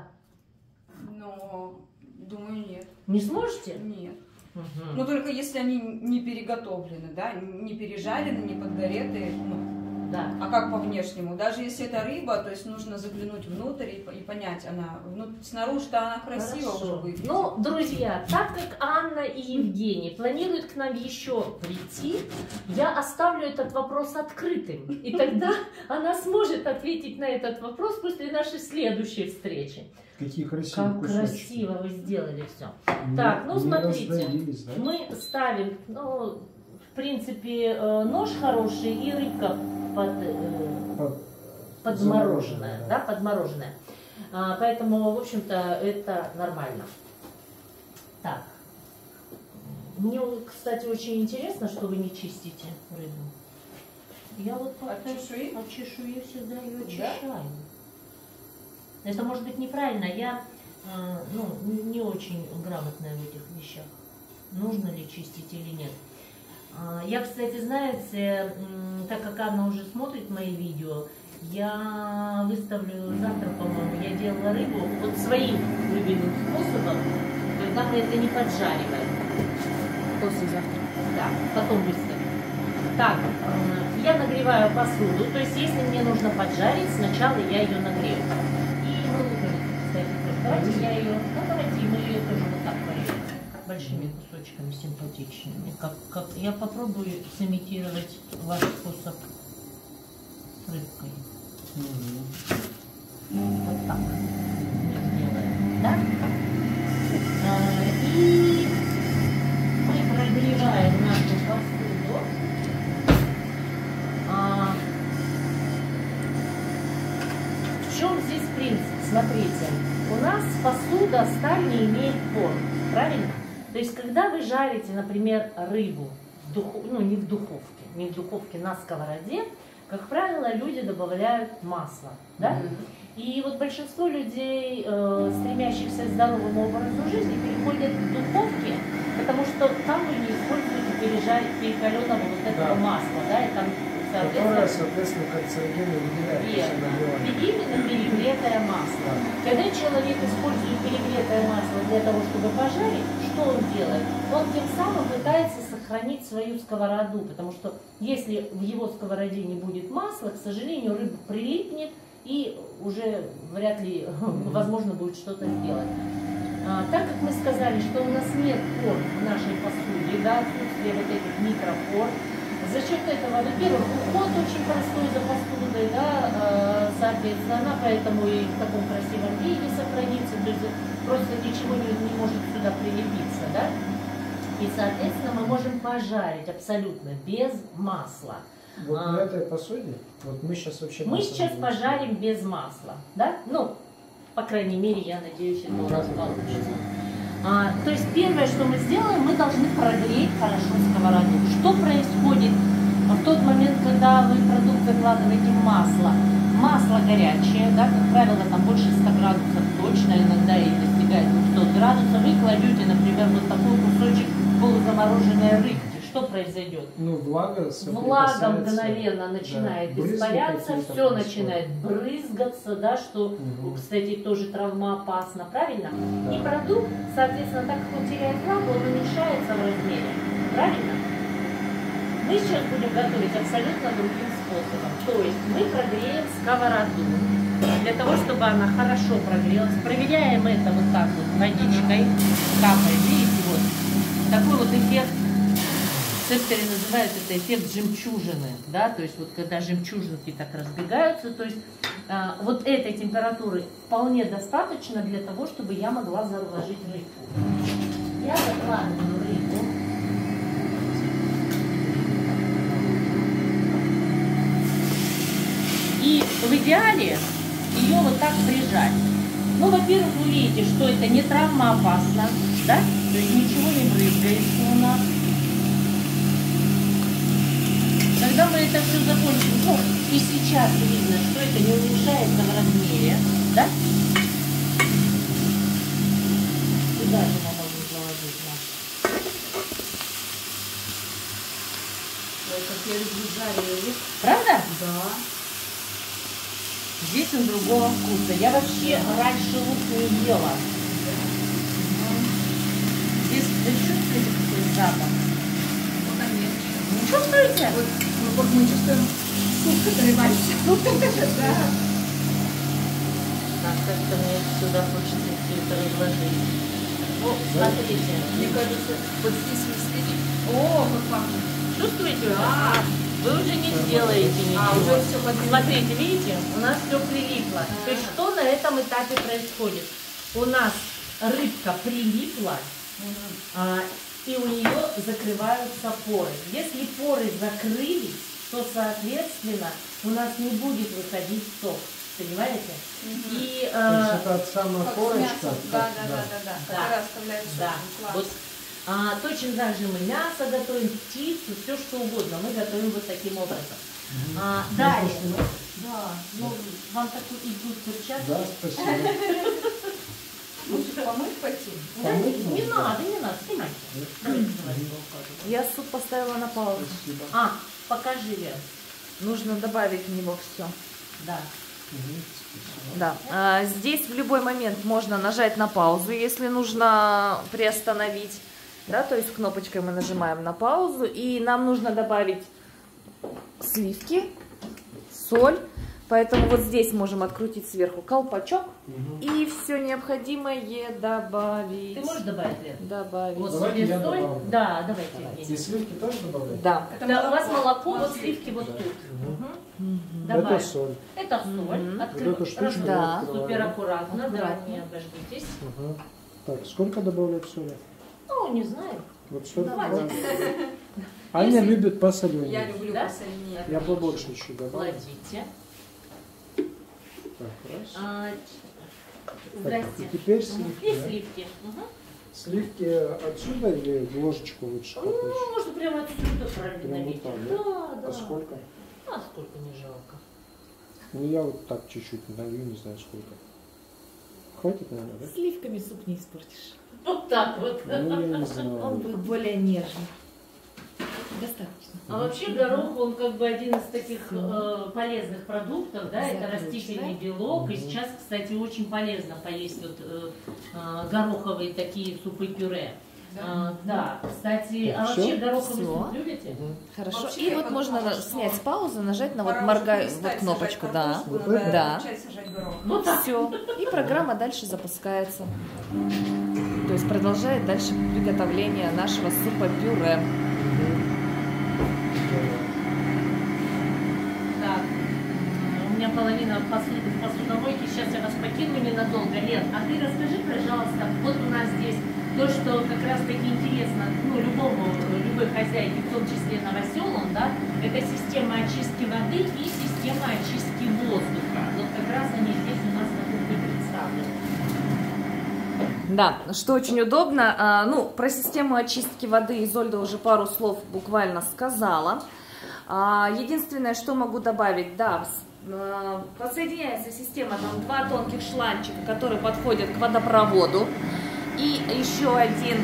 Speaker 2: Но думаю, нет.
Speaker 1: Не сможете?
Speaker 2: Нет.
Speaker 1: Мгм.
Speaker 2: Ну только если они не переготовлены, да, не пережарены, не подгореты. Ну,
Speaker 1: Да.
Speaker 2: а как по внешнему? Даже если это рыба, то есть нужно заглянуть внутрь и, и понять, она ну, снаружи-то она красиво
Speaker 1: Хорошо.
Speaker 2: уже выглядит.
Speaker 1: Ну, друзья, так как Анна и Евгений планируют к нам еще прийти, я оставлю этот вопрос открытым. И тогда она сможет ответить на этот вопрос после нашей следующей встречи.
Speaker 3: Какие красивые
Speaker 1: Как
Speaker 3: кусочки.
Speaker 1: красиво вы сделали все.
Speaker 3: Не-
Speaker 1: Так, ну,
Speaker 3: не
Speaker 1: смотрите.
Speaker 3: раздавились, да?
Speaker 1: Мы ставим, ну, в принципе, э, нож хороший и рыбка под, э,
Speaker 3: Под-
Speaker 1: подмороженная,
Speaker 3: замороженная,
Speaker 1: да,
Speaker 3: да.
Speaker 1: подмороженная. А, поэтому, в общем-то, это нормально. Так. Мне, кстати, очень интересно, что вы не чистите рыбу. Я вот
Speaker 2: От чешуи?
Speaker 1: от чешуи всегда ее
Speaker 2: Да?
Speaker 1: очищаю. Это может быть неправильно. Я э, ну, не- не очень грамотная в этих вещах. Нужно ли чистить или нет. А, Я, кстати, знаете, м, так как Анна уже смотрит мои видео, я выставлю завтра, по-моему, я делала рыбу вот своим любимым способом, когда мы это не поджариваем.
Speaker 4: Послезавтра.
Speaker 1: Да, потом выставим. Так, э, я нагреваю посуду, то есть если мне нужно поджарить, сначала я ее нагрею. И мы луковицу, кстати, тоже. Давайте я ее, ну давайте мы ее тоже вот так порежем. Большими кусочками симпатичными. Как, как, я попробую сымитировать ваш способ с рыбкой.
Speaker 3: Мгм.
Speaker 1: Вот так мы сделаем. Да? А, и мы прогреваем нашу посуду. А, в чем здесь принцип? Смотрите, у нас посуда сталь не имеет формы, правильно? То есть, когда вы жарите, например, рыбу, в духу- ну не в духовке, не в духовке, на сковороде, как правило, люди добавляют масло, да? Mm-hmm. И вот большинство людей, э, стремящихся к здоровому образу жизни, переходят к духовке, потому что там вы не используете перекаленного вот этого да. масла, да, и там,
Speaker 3: которое, соответственно, канцерогены выделяет.
Speaker 1: Именно перегретое масло. Да. Когда человек использует перегретое масло для того, чтобы пожарить, что он делает? Он тем самым пытается сохранить свою сковороду, потому что если в его сковороде не будет масла, к сожалению, рыба прилипнет и уже вряд ли возможно будет что-то сделать. А, так как мы сказали, что у нас нет пор в нашей посуде, да, отсутствие вот этих микропор, за счет этого, во-первых, уход очень простой за посудой, да, соответственно, она поэтому и в таком красивом виде сохранится, то есть просто ничего не, не может сюда прилепиться, да. И, соответственно, мы можем пожарить абсолютно без масла.
Speaker 3: Вот
Speaker 1: а,
Speaker 3: на этой посуде, вот мы сейчас вообще...
Speaker 1: Мы сейчас пожарим без масла, да, ну, по крайней мере, я надеюсь, это у нас получится. А, то есть первое, что мы сделаем, мы должны прогреть хорошо сковороду. Что происходит в тот момент, когда вы продукт закладываете в масло? Масло горячее, да, как правило, там больше ста градусов точно, иногда и достигает двухсот градусов. Вы кладете, например, вот такой кусочек полузамороженной рыбки. Что произойдет?
Speaker 3: Ну, влага,
Speaker 1: влага мгновенно начинает да, испаряться, все начинает брызгаться, да, что, угу. кстати, тоже травмоопасно, правильно? Да. И продукт, соответственно, так как он теряет влагу, он уменьшается в размере, правильно? Мы сейчас будем готовить абсолютно другим способом. То есть мы прогреем сковороду для того, чтобы она хорошо прогрелась. Проверяем это вот так вот водичкой, капаем, видите, вот такой вот эффект. Цептеры называют это эффект жемчужины, да, то есть вот когда жемчужинки так разбегаются, то есть а, вот этой температуры вполне достаточно для того, чтобы я могла заложить рыбку. Я закладываю рыбу. И в идеале ее вот так прижать. Ну, во-первых, вы видите, что это не травмоопасно, да, то есть ничего не брызгается у нас. Когда мы это все закончим, ну, и сейчас видно, что это не уменьшается в размере, да? Сюда же мы можем заложить наш. Ой, как я люблю жареный. Правда? Да. Здесь он другого вкуса. Я вообще раньше лук не ела. Здесь, вы чувствуете, какой запах? Ну, конечно. Чувствуете?
Speaker 2: Вот, вот мы чувствуем суп, который варится. Да.
Speaker 1: Так, как-то мне сюда хочется все это разложить. О, смотрите.
Speaker 2: Мне кажется, вот здесь вы следите. О, как пахнет.
Speaker 1: Чувствуете? Да. Вы уже не сделаете ничего.
Speaker 2: А, уже все подвинули.
Speaker 1: Смотрите, видите, у нас все прилипло. А-а-а. То есть что на этом этапе происходит? У нас рыбка прилипла, а, и у нее закрываются поры. Если поры закрылись, то, соответственно, у нас не будет выходить сок. Понимаете?
Speaker 2: Угу.
Speaker 1: И,
Speaker 3: то есть это от самой корочки?
Speaker 2: Да, да, да, да, да. Которая оставляет сок.
Speaker 1: Да. Вот. А, точно так же мы мясо готовим, птицу, все что угодно. Мы готовим вот таким образом. Mm-hmm. а, далее. Да, ну, вам так идут перчатки.
Speaker 3: Да, спасибо.
Speaker 2: Может, помыть пойти?
Speaker 1: Да, не, не надо, не надо, снимайте. Давайте, давайте.
Speaker 4: Я суп поставила на паузу.
Speaker 3: Спасибо.
Speaker 1: А, покажи, Вер.
Speaker 4: Нужно добавить в него все.
Speaker 1: Да.
Speaker 4: Да. А, здесь в любой момент можно нажать на паузу, если нужно приостановить. Да, то есть кнопочкой мы нажимаем на паузу, и нам нужно добавить сливки, соль, поэтому вот здесь можем открутить сверху колпачок, угу. и все необходимое добавить.
Speaker 1: Ты можешь добавить, Лен?
Speaker 4: Добавить.
Speaker 1: Вот
Speaker 3: давайте я
Speaker 1: соль.
Speaker 3: добавлю.
Speaker 1: Да, давайте.
Speaker 3: И сливки тоже добавлять?
Speaker 4: Да.
Speaker 1: Это да, у вас молоко, вот сливки вот тут. Угу. Угу.
Speaker 3: Это соль.
Speaker 1: Это соль.
Speaker 4: Угу.
Speaker 1: Откры...
Speaker 3: Вот эту штучку
Speaker 4: да.
Speaker 1: Супер аккуратно,
Speaker 4: аккуратно.
Speaker 1: Да, не обождитесь.
Speaker 3: Угу. Так, сколько добавлять соли?
Speaker 1: Ну, не знаю.
Speaker 3: Вот что
Speaker 1: Давайте.
Speaker 3: Аня Если... любит посоленее.
Speaker 2: Я люблю
Speaker 1: да?
Speaker 2: посоленее.
Speaker 3: Я побольше еще добавлю.
Speaker 1: Кладите.
Speaker 3: Так, раз.
Speaker 1: А,
Speaker 3: так,
Speaker 1: здрасте.
Speaker 3: и теперь сливки.
Speaker 1: И
Speaker 3: да?
Speaker 1: сливки. Угу.
Speaker 3: Сливки отсюда или ложечку лучше?
Speaker 1: Ну, можно прямо отсюда правильно
Speaker 3: Прямо
Speaker 1: видеть.
Speaker 3: вот так,
Speaker 1: да?
Speaker 3: да?
Speaker 1: Да,
Speaker 3: А сколько?
Speaker 1: А сколько не жалко.
Speaker 3: Ну я вот так чуть-чуть налью, не знаю сколько. Хватит, наверное, да?
Speaker 4: Сливками суп не испортишь.
Speaker 1: Вот так вот.
Speaker 3: Ну я не
Speaker 4: Он
Speaker 3: знаю.
Speaker 4: будет более нежный. Достаточно.
Speaker 1: А вообще горох, он как бы один из таких э, полезных продуктов, да, это
Speaker 4: Закрученный.
Speaker 1: растительный белок. И сейчас, кстати, очень полезно поесть вот э, э, гороховые такие супы-пюре. Да, а, да. Кстати, а
Speaker 3: Всё?
Speaker 1: вообще гороховый
Speaker 4: Всё.
Speaker 1: суп любите?
Speaker 4: Хорошо.
Speaker 2: Вообще,
Speaker 4: И
Speaker 2: я
Speaker 4: вот можно
Speaker 2: подумала, что
Speaker 4: снять с паузы, нажать на вот
Speaker 2: Пора
Speaker 4: моргай,
Speaker 2: уже
Speaker 4: вот
Speaker 2: перестать
Speaker 4: кнопочку,
Speaker 2: сажать
Speaker 4: да.
Speaker 2: картошку,
Speaker 3: Вот
Speaker 2: надо
Speaker 3: это?
Speaker 4: Да.
Speaker 2: начать сажать горох.
Speaker 1: Вот так.
Speaker 4: Все. И программа дальше запускается. То есть продолжает дальше приготовление нашего супа-пюре.
Speaker 1: Так, у меня половина посуды в посудомойке, сейчас я вас покину ненадолго. Лен, а ты расскажи, пожалуйста, вот у нас здесь то, что как раз таки интересно, ну, любому, любой хозяйке, в том числе новоселам, да, это система очистки воды и система очистки воздуха. Вот как раз они здесь у нас на кухне представлены.
Speaker 4: Да, что очень удобно. А, ну, про систему очистки воды Изольда уже пару слов буквально сказала. А, единственное, что могу добавить, да, с- а, подсоединяется система, там два тонких шланчика, которые подходят к водопроводу. И еще один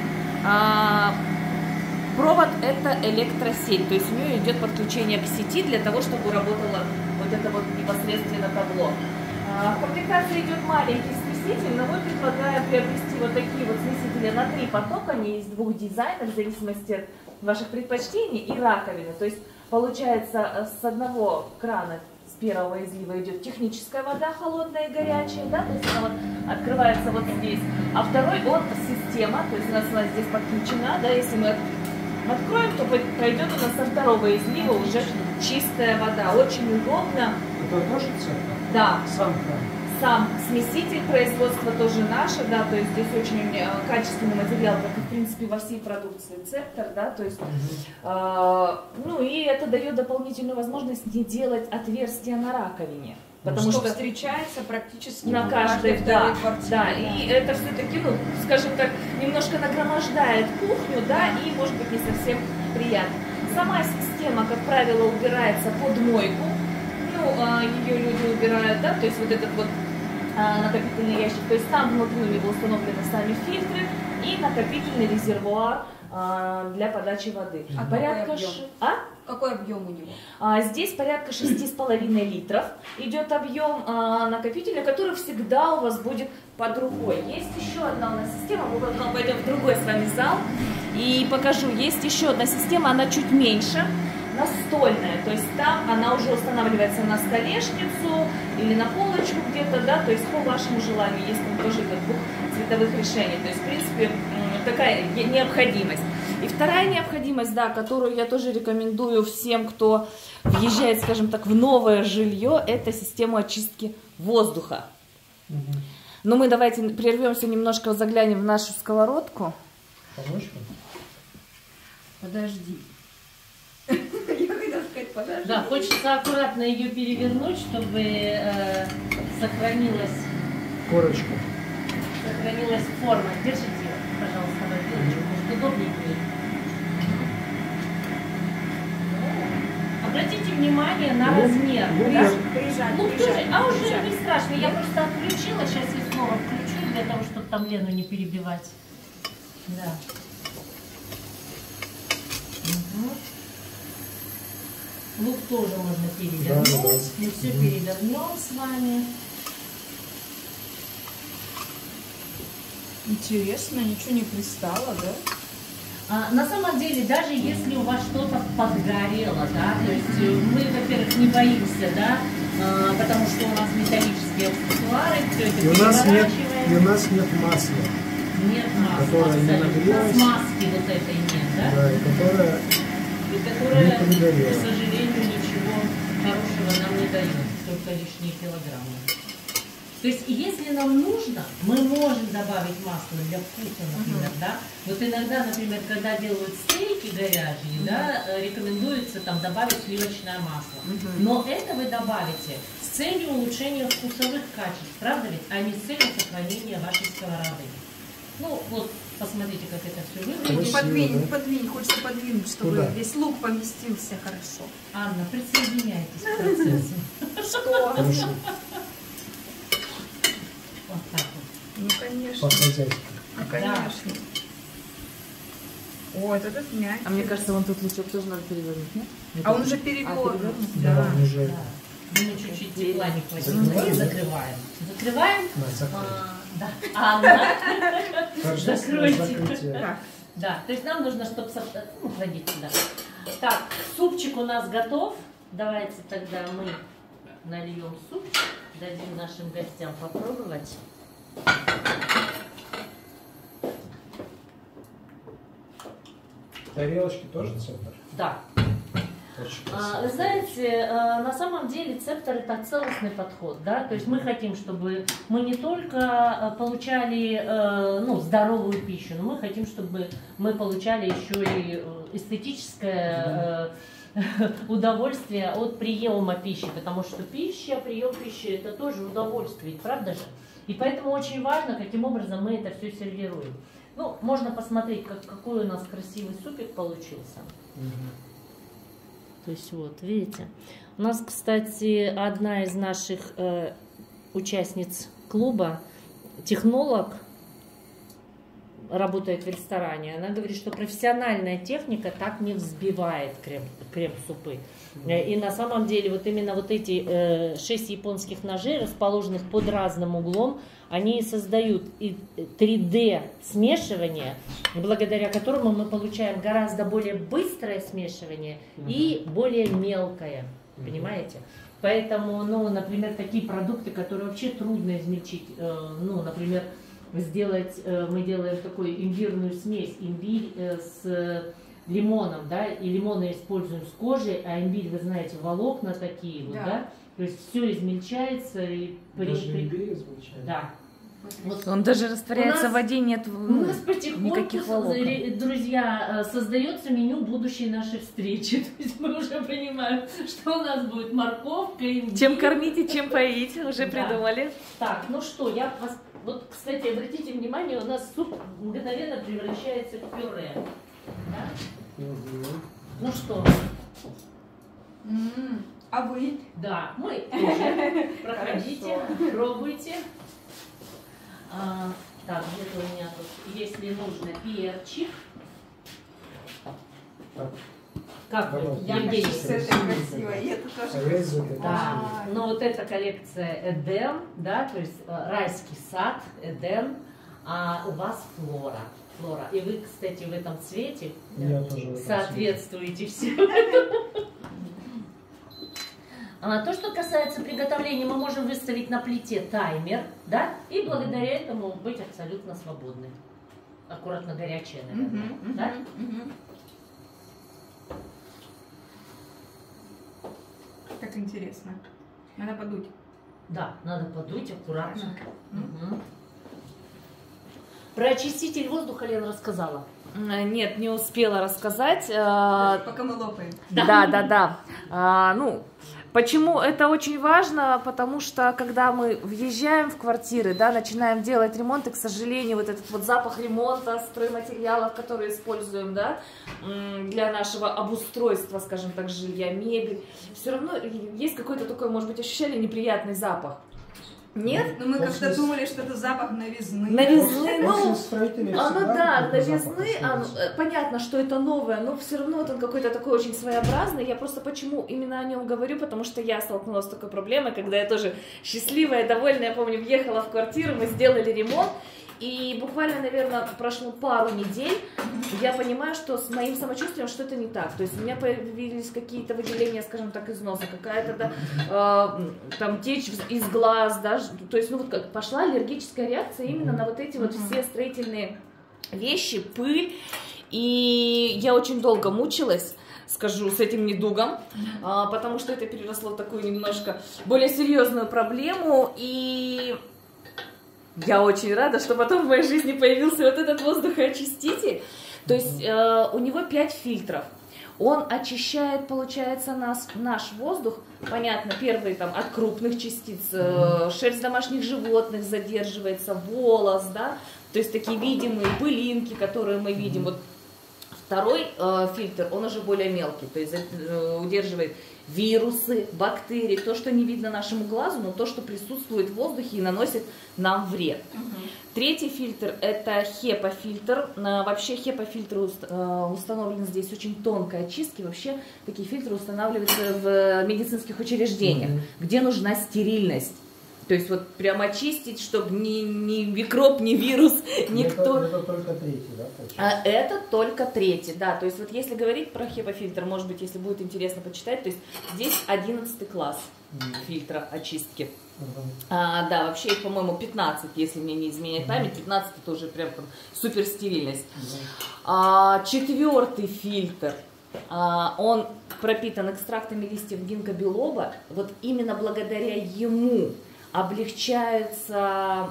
Speaker 4: а, провод – это электросеть, то есть у нее идет подключение к сети для того, чтобы работало вот это вот непосредственно табло. А, в комплектации идет маленький смеситель, но мы предлагаем приобрести вот такие вот смесители на три потока, они из двух дизайнов, в зависимости от ваших предпочтений, и раковины. То есть получается с одного крана, с первого излива идет техническая вода, холодная и горячая, да, то есть она вот открывается вот здесь, а второй он система, то есть у нас она здесь подключена, да, если мы откроем, то пойдет у нас со второго излива уже чистая вода, очень удобно.
Speaker 3: Это тоже центр?
Speaker 4: Да,
Speaker 3: Сам кран.
Speaker 4: сам смеситель, производство тоже наше, да, то есть здесь очень э, качественный материал, как и в принципе во всей продукции Цептор, да, то есть, э, ну и это дает дополнительную возможность не делать отверстия на раковине, потому
Speaker 2: что,
Speaker 4: что
Speaker 2: встречается практически
Speaker 4: на
Speaker 2: в
Speaker 4: каждой,
Speaker 2: каждой
Speaker 4: да,
Speaker 2: второй квартире.
Speaker 4: да, и это все-таки, ну, скажем так, немножко нагромождает кухню, да, и может быть не совсем приятно. Сама система, как правило, убирается под мойку, ну, а, ее люди убирают, да, то есть вот этот вот а, накопительный ящик, то есть там внутри у него установлены сами фильтры и накопительный резервуар а, для подачи воды.
Speaker 2: А
Speaker 4: Порядка
Speaker 2: какой объем?
Speaker 4: ш- а?
Speaker 2: Какой объем у него?
Speaker 4: А, Здесь порядка шести с половиной литров идет объем а, накопителя, который всегда у вас будет под рукой. Есть еще одна у нас система, мы потом пойдем в другой с вами зал и покажу. Есть еще одна система, она чуть меньше, настольная, то есть там она уже устанавливается на столешницу или на полочку где-то, да, то есть по вашему желанию. Есть там тоже для двух цветовых решений, то есть в принципе м, такая е- необходимость. И вторая необходимость, да, которую я тоже рекомендую всем, кто въезжает, скажем так, в новое жилье, это система очистки воздуха. Но мы давайте прервемся немножко, заглянем в нашу сковородку.
Speaker 3: Помочь вам?
Speaker 1: Подожди.
Speaker 2: Я хотела сказать, подожди.
Speaker 1: Да, хочется аккуратно ее перевернуть, чтобы э, сохранилась,
Speaker 3: Корочку.
Speaker 1: сохранилась форма. Держите, пожалуйста, на вилочку, может удобнее будет. Обратите внимание на
Speaker 3: Ну,
Speaker 1: размер.
Speaker 3: ну,
Speaker 1: да?
Speaker 3: я-
Speaker 2: Прижать,
Speaker 1: Лук
Speaker 2: прижать,
Speaker 1: тоже, а уже
Speaker 2: прижать.
Speaker 1: не страшно, я просто отключила, сейчас я снова включу, для того, чтобы там Лену не перебивать. Да. Мгм. Лук тоже можно перевернуть,
Speaker 3: Да, да, да.
Speaker 1: мы все перевернем с вами.
Speaker 2: Интересно, ничего не пристало, да?
Speaker 1: А, на самом деле, даже если у вас что-то подгорело, да, то есть э, мы, во-первых, не боимся, да, а, потому что у нас металлические аксессуары, все это
Speaker 3: И у нас нет, и
Speaker 1: переворачиваем.
Speaker 3: у нас нет масла,
Speaker 1: Нет масла,
Speaker 3: которая не
Speaker 1: абсолютно.
Speaker 3: нагрелась.
Speaker 1: Смазки вот этой нет, да?
Speaker 3: да, и которая
Speaker 1: И которая,
Speaker 3: не пригорела.
Speaker 1: к сожалению, ничего хорошего нам не дает, только лишние килограммы. То есть, если нам нужно, мы можем добавить масло для вкуса, например, да. Вот иногда, например, когда делают стейки говяжьи, да, э, рекомендуется там добавить сливочное масло. Но это вы добавите с целью улучшения вкусовых качеств, правда ведь, а не с целью сохранения вашей сковороды. Ну, вот Посмотрите, как это все выглядит.
Speaker 3: Красиво,
Speaker 2: Подвинь,
Speaker 3: да?
Speaker 2: подвинь, хочется подвинуть, чтобы
Speaker 3: Куда?
Speaker 2: весь лук поместился хорошо.
Speaker 1: Анна, присоединяйтесь к процессу.
Speaker 2: Что?
Speaker 3: Хорошо.
Speaker 1: Вот так вот.
Speaker 2: Ну, конечно.
Speaker 3: По-хозяйски.
Speaker 2: Ну, конечно. Ой, вот этот мягкий.
Speaker 4: А мне кажется, вон тут лучок тоже надо перевернуть, нет?
Speaker 2: А он уже
Speaker 4: А,
Speaker 2: перевернут.
Speaker 4: перевернут?
Speaker 3: Да,
Speaker 2: Да.
Speaker 3: он уже...
Speaker 1: Да. Ему чуть-чуть тепла не хватит.
Speaker 3: Закрываем?
Speaker 1: И закрываем. Закрываем.
Speaker 3: На, закрой.
Speaker 1: А, да. Анна.
Speaker 3: Торжественное
Speaker 1: Закройте.
Speaker 3: закрытие.
Speaker 2: Так,
Speaker 1: Да, то есть нам нужно, чтобы... Ну, кладите сюда. Так, супчик у нас готов. Давайте тогда мы нальем суп, дадим нашим гостям попробовать.
Speaker 3: Тарелочки тоже центр?
Speaker 1: Да.
Speaker 3: Очень
Speaker 1: А,
Speaker 3: красиво.
Speaker 1: Вы знаете, а, на самом деле цептор это целостный подход, да, то есть мы хотим, чтобы мы не только а, получали э, ну, здоровую пищу, но мы хотим, чтобы мы получали еще и э, эстетическое э, удовольствие от приема пищи, потому что пища, прием пищи это тоже удовольствие, ведь правда же? И поэтому очень важно, каким образом мы это все сервируем. Ну, можно посмотреть, как, какой у нас красивый супик получился.
Speaker 3: Мгм.
Speaker 1: То есть вот, видите. У нас, кстати, одна из наших э, участниц клуба, технолог, работает в ресторане. Она говорит, что профессиональная техника так не взбивает крем, крем-супы. Э, И на самом деле вот именно вот эти э, шесть японских ножей, расположенных под разным углом, они создают и три дэ смешивание, благодаря которому мы получаем гораздо более быстрое смешивание и более мелкое, понимаете? Поэтому, ну, например, такие продукты, которые вообще трудно измельчить, э, ну, например, сделать, э, мы делаем такую имбирную смесь, имбирь э, с лимоном, да, и лимоны используем с кожей, а имбирь, вы знаете, волокна такие вот,
Speaker 2: Да.
Speaker 1: да, то есть все измельчается и при-
Speaker 3: Даже
Speaker 1: при-
Speaker 3: имбирь измельчаем?
Speaker 1: да. Вот
Speaker 4: Он даже растворяется
Speaker 1: У нас-
Speaker 4: в воде, нет
Speaker 1: у
Speaker 4: ну,
Speaker 1: нас потихоньку,
Speaker 4: никаких волокон.
Speaker 1: э, друзья, э, создается меню будущей нашей встречи. То есть мы уже понимаем, что у нас будет морковка, имбирь.
Speaker 4: Чем кормить и чем поить, уже
Speaker 1: Да.
Speaker 4: придумали.
Speaker 1: Так, ну что, я вас... Вот, кстати, обратите внимание, у нас суп мгновенно превращается в пюре. Да?
Speaker 3: Мгм.
Speaker 1: Ну что,
Speaker 2: М, А вы?
Speaker 1: да, мы тоже. Проходите, пробуйте. А, так, где-то у меня тут, если нужно, перчик.
Speaker 3: Так,
Speaker 1: Как вы,
Speaker 3: Давай.
Speaker 2: Я
Speaker 1: Евгений?
Speaker 2: хочу с этой красивой. И это
Speaker 3: а
Speaker 2: тоже
Speaker 3: я из этой
Speaker 1: Да,
Speaker 2: Ай.
Speaker 1: но вот эта коллекция Эдем, да, то есть э, райский сад, Эдем, а у вас флора. Флора. И вы, кстати, в этом цвете
Speaker 3: Я тоже в этом
Speaker 1: соответствуете все. А то, что касается приготовления, мы можем выставить на плите таймер, да, и благодаря этому быть абсолютно свободны. Аккуратно горячее, наверное,
Speaker 2: Мгм,
Speaker 1: да?
Speaker 2: мгм, мгм. Как интересно. Надо подуть.
Speaker 1: Да, надо подуть аккуратно.
Speaker 2: Мгм.
Speaker 1: Мгм. Про очиститель воздуха Лена рассказала.
Speaker 4: Э, Нет, не успела рассказать. э,
Speaker 2: Пока мы лопаем.
Speaker 4: Да, да, да. А, ну, почему это очень важно? Потому что, когда мы въезжаем в квартиры, да, начинаем делать ремонт, и, к сожалению, вот этот вот запах ремонта, стройматериалов, которые используем, да, м, для нашего обустройства, скажем так, жилья, мебель, все равно есть какой-то такой, может быть, ощущали неприятный запах. Нет?
Speaker 2: Но мы
Speaker 3: После
Speaker 2: как-то
Speaker 3: с-
Speaker 2: думали, что это запах новизны.
Speaker 4: Новизны,
Speaker 3: После
Speaker 4: ну,
Speaker 3: строителей
Speaker 4: оно,
Speaker 3: всегда
Speaker 4: да,
Speaker 3: какой-то запах
Speaker 4: новизны, оно,
Speaker 3: остается.
Speaker 4: э, понятно, что это новое, но все равно вот он какой-то такой очень своеобразный. Я просто почему именно о нем говорю, потому что я столкнулась с такой проблемой, когда я тоже счастливая, довольная, я помню, въехала в квартиру, мы сделали ремонт, и буквально, наверное, прошло пару недель, я понимаю, что с моим самочувствием что-то не так. То есть у меня появились какие-то выделения, скажем так, из носа, какая-то да, э, там течь из глаз, да, ж- то есть ну вот как пошла аллергическая реакция именно на вот эти вот все строительные вещи, пыль, и я очень долго мучилась, скажу, с этим недугом, а, потому что это переросло в такую немножко более серьезную проблему, и я очень рада, что потом в моей жизни появился вот этот воздухоочиститель. То есть э, у него пять фильтров. Он очищает, получается, нас, наш воздух, понятно, первый там от крупных частиц, э, шерсть домашних животных задерживается, волос, да, то есть такие видимые пылинки, которые мы видим. Вот второй э, фильтр, он уже более мелкий, то есть э, удерживает вирусы, бактерии, то, что не видно нашему глазу, но то, что присутствует в воздухе и наносит нам вред. Угу. Третий фильтр – это хепа-фильтр. Вообще хепа-фильтры установлены здесь очень тонкой очистки. Вообще такие фильтры устанавливаются в медицинских учреждениях, угу. где нужна стерильность. То есть вот прям очистить, чтобы ни, ни микроб, ни вирус, никто...
Speaker 3: Это, это только третий, да, получается?
Speaker 4: А это только третий, да. То есть вот если говорить про хепа-фильтр, может быть, если будет интересно почитать, то есть здесь одиннадцатый класс mm. фильтра очистки. Uh-huh. А, да, вообще их, по-моему, пятнадцать, если мне не изменяет память. пятнадцать это уже прям там супер стерильность. Uh-huh. А, четвертый фильтр. А, он пропитан экстрактами листьев гинкобилоба. Вот именно благодаря ему облегчается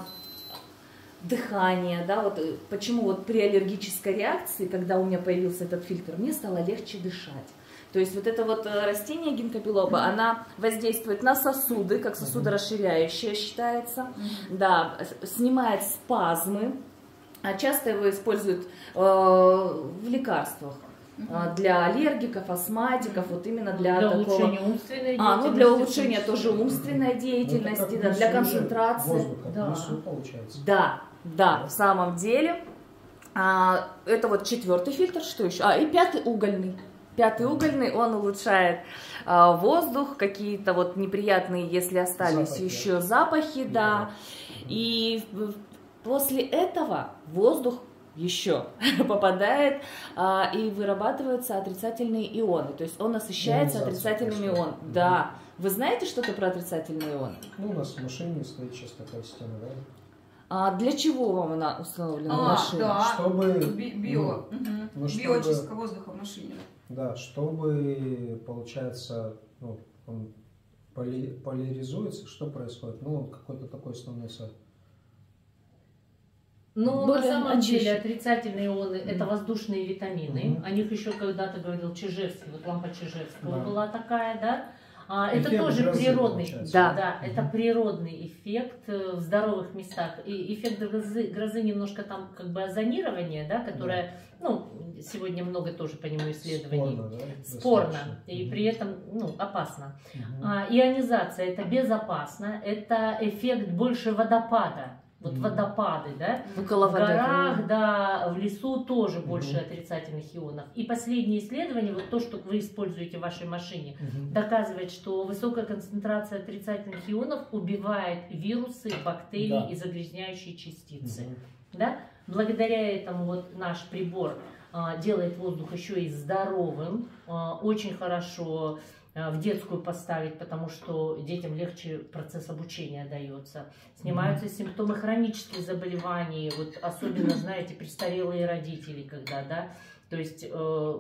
Speaker 4: дыхание, да, вот почему вот при аллергической реакции, когда у меня появился этот фильтр, мне стало легче дышать. То есть вот это вот растение гинкобилоба, mm-hmm. она воздействует на сосуды, как сосудорасширяющее считается, mm-hmm. да, снимает спазмы, а часто его используют э, в лекарствах. Для аллергиков, астматиков, вот именно для,
Speaker 1: для
Speaker 4: такого...
Speaker 1: улучшения умственной деятельности.
Speaker 4: А, ну для улучшения тоже умственной деятельности,
Speaker 3: ну,
Speaker 4: да, для концентрации.
Speaker 3: Воздух, как
Speaker 4: да.
Speaker 3: лесу, получается.
Speaker 4: Да, да, в самом деле. А, это вот четвертый фильтр, что еще? А, и пятый угольный. Пятый угольный, он улучшает а, воздух, какие-то вот неприятные, если остались запахи. еще запахи, да. да. И после этого воздух еще попадает а, и вырабатываются отрицательные ионы. То есть он насыщается отрицательными ионами. Да. Вы знаете что-то про отрицательные ионы?
Speaker 3: Ну, у нас в машине стоит сейчас такая система, да?
Speaker 4: А для чего вам она установлена
Speaker 2: а,
Speaker 4: в машине?
Speaker 2: Да.
Speaker 3: Чтобы...
Speaker 2: Би био.
Speaker 3: Ну,
Speaker 2: угу.
Speaker 3: ну,
Speaker 2: Биоочистка
Speaker 3: чтобы...
Speaker 2: воздуха в машине.
Speaker 3: Да, чтобы, получается, ну, он поли... поляризуется, что происходит? Ну, он какой-то такой становится...
Speaker 1: Ну,
Speaker 4: Более
Speaker 1: на самом
Speaker 4: очищен.
Speaker 1: деле отрицательные ионы mm-hmm. это воздушные витамины. Mm-hmm. О них еще когда-то говорил Чижевский, вот лампа Чижевского да. была такая, да. А, это тоже грозы, природный, да, да, mm-hmm. это природный эффект в здоровых местах. И эффект грозы, грозы немножко там как бы озонирование, да, которое, mm-hmm. ну, сегодня много тоже по нему исследований.
Speaker 3: Спорно, да?
Speaker 1: Спорно
Speaker 3: Достаточно.
Speaker 1: и
Speaker 3: mm-hmm.
Speaker 1: при этом, ну, опасно.
Speaker 3: Mm-hmm.
Speaker 1: А, ионизация это безопасно, это эффект больше водопада. Вот mm-hmm. водопады, да,
Speaker 4: Около
Speaker 1: в
Speaker 4: воды.
Speaker 1: горах, да, в лесу тоже mm-hmm. больше отрицательных ионов. И последние исследования, вот то, что вы используете в вашей машине, mm-hmm. доказывает, что высокая концентрация отрицательных ионов убивает вирусы, бактерии да. и загрязняющие частицы. Mm-hmm. Да? Благодаря этому вот наш прибор а, делает воздух еще и здоровым, а, очень хорошо в детскую поставить, потому что детям легче процесс обучения дается. Снимаются mm-hmm. симптомы хронических заболеваний, вот особенно, знаете, престарелые родители, когда, да, то есть э,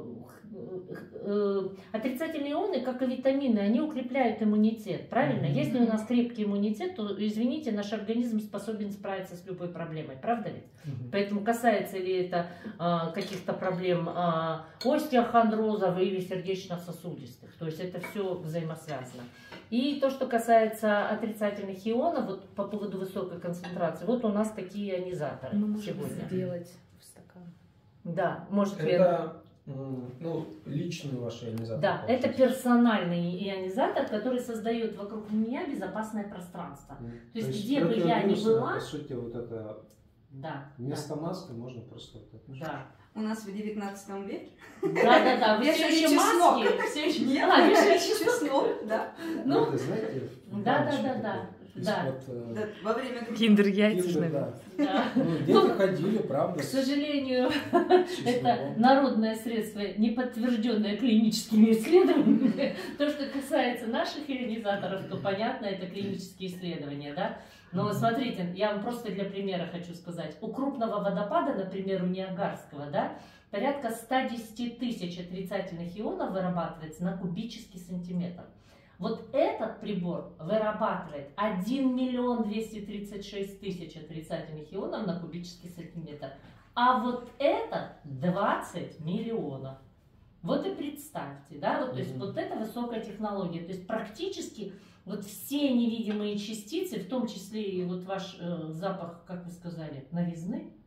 Speaker 1: э, отрицательные ионы, как и витамины, они укрепляют иммунитет, правильно? Mm-hmm. Если у нас крепкий иммунитет, то, извините, наш организм способен справиться с любой проблемой, правда ведь? Mm-hmm. Поэтому касается ли это э, каких-то проблем э, остеохондрозов или сердечно-сосудистых, то есть это все взаимосвязано. И то, что касается отрицательных ионов, вот по поводу высокой концентрации, вот у нас такие ионизаторы
Speaker 4: Мы
Speaker 1: сегодня.
Speaker 4: можем сделать в стакан.
Speaker 1: Да, может
Speaker 3: это, ну, личный ваш ионизатор.
Speaker 1: Да, это персональный ионизатор, который создает вокруг меня безопасное пространство. Mm. То, То есть, есть где бы я ни была...
Speaker 3: По сути, вот это
Speaker 1: да,
Speaker 3: вместо
Speaker 1: да.
Speaker 3: маски можно просто...
Speaker 1: Да.
Speaker 2: У нас в девятнадцатом веке.
Speaker 1: Да, да, да.
Speaker 2: Вешали чеснок.
Speaker 1: Все еще
Speaker 2: Нет,
Speaker 1: а,
Speaker 2: вешали чеснок, да.
Speaker 3: Ну, это, знаете,
Speaker 1: да, да, да, да. Да.
Speaker 3: Э...
Speaker 2: да. Во время
Speaker 4: киндер-яйца,
Speaker 3: да.
Speaker 1: да.
Speaker 3: Ну, дети ходили, правда.
Speaker 1: К сожалению, это народное средство, не подтвержденное клиническими исследованиями. То, что касается наших ионизаторов, то понятно, это клинические исследования, да. Но смотрите, я вам просто для примера хочу сказать. У крупного водопада, например, у Ниагарского, да, порядка ста десяти тысяч отрицательных ионов вырабатывается на кубический сантиметр. Вот этот прибор вырабатывает один миллион двести тридцать шесть тысяч отрицательных ионов на кубический сантиметр. А вот этот двадцать миллионов. Вот и представьте, да, вот, то есть вот это высокая технология. То есть практически вот все невидимые частицы, в том числе и вот ваш э, запах, как вы сказали, новизны,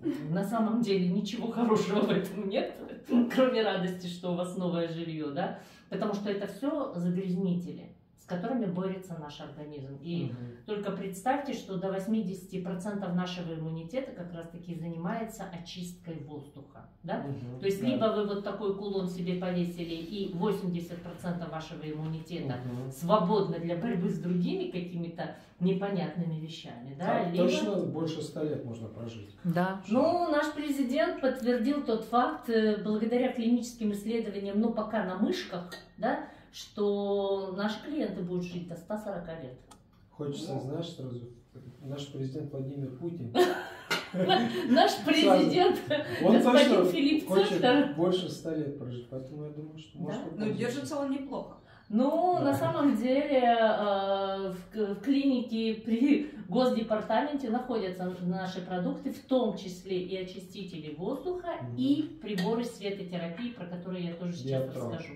Speaker 1: на самом деле ничего хорошего в этом нет, кроме радости, что у вас новое жилье, да, потому что это все загрязнители, с которыми борется наш организм. И угу. только представьте, что до восьмидесяти процентов нашего иммунитета как раз таки занимается очисткой воздуха, да? Угу. То есть да. либо вы вот такой кулон себе повесили, и восемьдесят процентов вашего иммунитета угу. свободно для борьбы с другими какими-то непонятными вещами, да?
Speaker 3: А
Speaker 1: либо...
Speaker 3: Точно больше ста лет можно прожить.
Speaker 1: Да. Ну, наш президент подтвердил тот факт, благодаря клиническим исследованиям, ну, пока на мышках, да, что наши клиенты будут жить до ста сорока лет.
Speaker 3: Хочется, знаешь, сразу, наш президент Владимир Путин.
Speaker 1: Наш президент, господин Филипп Центр.
Speaker 3: Больше ста лет прожить, поэтому я думаю, что может...
Speaker 2: Ну, держится он неплохо.
Speaker 1: Ну, на самом деле, в клинике при Госдепартаменте находятся наши продукты, в том числе и очистители воздуха, и приборы светотерапии, про которые я тоже сейчас расскажу.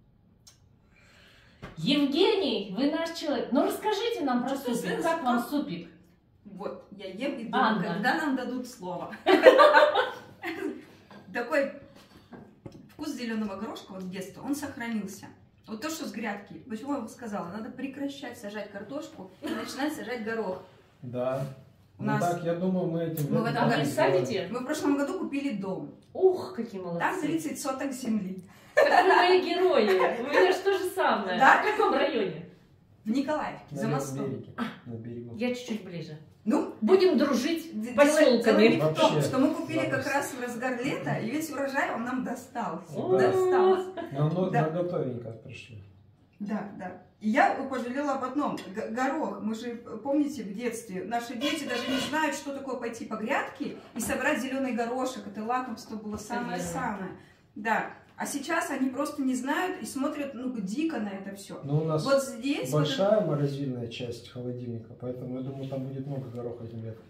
Speaker 1: Евгений, вы наш человек. Ну расскажите нам про что супик. Как вам супик?
Speaker 2: Вот, я ем и думаю, Анна. Когда нам дадут слово. Такой вкус зеленого горошка вот с детства, он сохранился. Вот то, что с грядки. Почему я вам сказала? Надо прекращать сажать картошку и начинать сажать горох.
Speaker 3: Да.
Speaker 2: У нас...
Speaker 3: Ну так, я думаю, мы этим...
Speaker 2: Мы в этом году садите? Мы в прошлом году купили дом.
Speaker 1: Ух, какие молодцы.
Speaker 2: Там тридцать соток земли.
Speaker 1: Как вы мои герои. У меня же то же самое.
Speaker 2: Да?
Speaker 1: В каком районе?
Speaker 2: В Николаевке, за мостом.
Speaker 3: На берегу.
Speaker 1: Я чуть-чуть ближе.
Speaker 2: Ну,
Speaker 1: будем дружить поселками.
Speaker 2: Дело в том, что мы купили как раз в разгар лета, и весь урожай он нам достался. Достался.
Speaker 3: Но на готовенько пришли.
Speaker 2: Да, да. И я пожалела об одном. Горох. Мы же, помните, в детстве наши дети даже не знают, что такое пойти по грядке и собрать зеленый горошек. Это лакомство было самое-самое. Да. А сейчас они просто не знают и смотрят, ну, дико на это все.
Speaker 3: Но у нас
Speaker 2: вот здесь
Speaker 3: большая вот... морозильная часть холодильника, поэтому я думаю, там будет много гороха этим летом.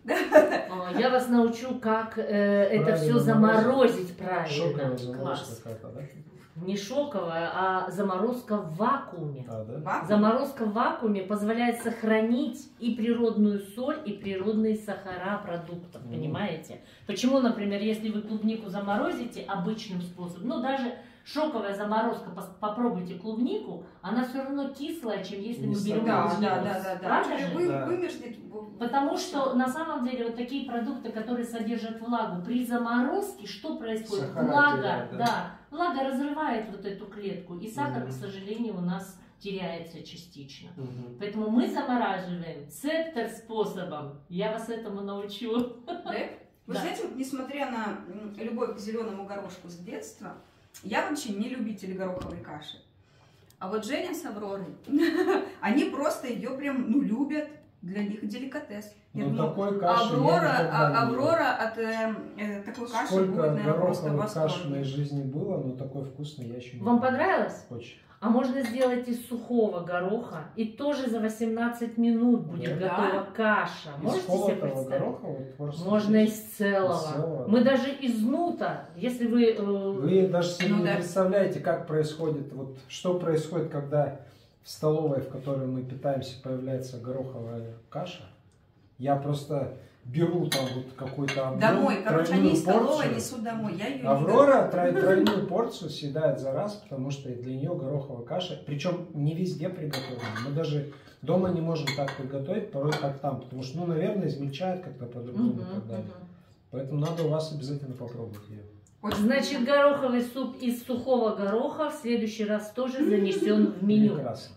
Speaker 1: Я вас научу, как это все заморозить правильно.
Speaker 3: Шоковая заморозка какая-то, да?
Speaker 1: Не шоковая, а заморозка в вакууме.
Speaker 3: А, да?
Speaker 1: Заморозка в вакууме позволяет сохранить и природную соль, и природные сахара продуктов, mm. понимаете? Почему, например, если вы клубнику заморозите обычным способом, ну даже шоковая заморозка, попробуйте клубнику, она все равно кислая, чем если мы берем
Speaker 2: да,
Speaker 1: клубнику.
Speaker 2: Да, да, да,
Speaker 1: Правда же?
Speaker 2: Вы,
Speaker 3: да.
Speaker 2: Вымерзнет.
Speaker 1: Потому что на самом деле вот такие продукты, которые содержат влагу, при заморозке что происходит?
Speaker 3: Сахара
Speaker 1: Влага,
Speaker 3: теряет, да.
Speaker 1: да, влага разрывает вот эту клетку, и сахар,
Speaker 3: угу.
Speaker 1: к сожалению, у нас теряется частично.
Speaker 3: Угу.
Speaker 1: Поэтому мы замораживаем цептер способом. Я вас этому научу.
Speaker 2: Да? Вы
Speaker 1: да.
Speaker 2: знаете, вот, несмотря на любовь к зеленому горошку с детства, я вообще не любитель гороховой каши. А вот Женя с Авророй, они просто ее прям, ну, любят. Для них деликатес.
Speaker 3: Ну, такой каши
Speaker 2: Аврора, а, Аврора от э, э, такой каши
Speaker 3: Сколько
Speaker 2: будет, наверное, просто
Speaker 3: гороховых каш в моей
Speaker 2: восторге.
Speaker 3: жизни было, но такой вкусный я еще не
Speaker 1: Вам
Speaker 3: помню.
Speaker 1: понравилось?
Speaker 3: Очень.
Speaker 1: А можно сделать из сухого гороха, и тоже за восемнадцать минут будет
Speaker 2: Да.
Speaker 1: готова каша.
Speaker 3: Из
Speaker 1: Можете себе представить?
Speaker 3: Гороха, вот, просто
Speaker 1: Можно из
Speaker 3: из
Speaker 1: целого.
Speaker 3: целого.
Speaker 1: Мы даже из нута, если вы... Э...
Speaker 3: Вы даже себе
Speaker 2: Ну,
Speaker 3: не
Speaker 2: да.
Speaker 3: представляете, как происходит, вот что происходит, когда в столовой, в которой мы питаемся, появляется гороховая каша. Я просто беру там вот какой-то объем,
Speaker 2: Домой. Короче, они из столовой
Speaker 3: порцию.
Speaker 2: несут домой. Я ее
Speaker 3: Аврора трой, тройную порцию съедает за раз, потому что для нее гороховая каша, причем не везде приготовлена. Мы даже дома не можем так приготовить, порой как там, потому что, ну, наверное, измельчают как-то по-другому
Speaker 1: Угу,
Speaker 3: и так далее.
Speaker 1: угу.
Speaker 3: Поэтому надо у вас обязательно попробовать ее.
Speaker 1: Значит, гороховый суп из сухого гороха в следующий раз тоже занесен в меню.
Speaker 3: Прекрасно.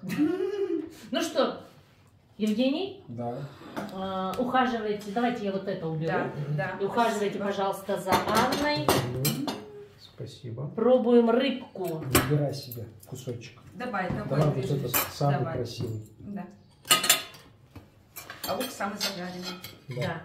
Speaker 1: Ну что, Евгений,
Speaker 3: Да.
Speaker 1: э, ухаживайте, давайте я вот это уберу.
Speaker 2: Да, да.
Speaker 1: И ухаживайте, пожалуйста, за Анной.
Speaker 3: Спасибо.
Speaker 1: Пробуем рыбку.
Speaker 3: Выбирай себе кусочек.
Speaker 2: Давай, давай.
Speaker 3: Давай вот
Speaker 2: держи.
Speaker 3: этот самый
Speaker 2: Давай.
Speaker 3: красивый.
Speaker 2: Да. А лук самый зажаренный.
Speaker 3: Да.
Speaker 1: Да.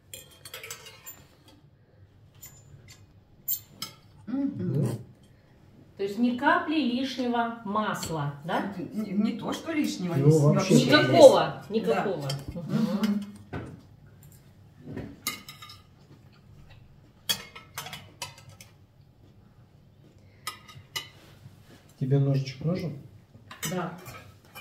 Speaker 3: Ну,
Speaker 1: То есть ни капли лишнего масла, да?
Speaker 2: Не, не то, что лишнего.
Speaker 3: Ну,
Speaker 2: есть.
Speaker 3: вообще
Speaker 1: Никакого, никакого.
Speaker 2: Мгм.
Speaker 3: тебе ножичек нужен?
Speaker 1: Да.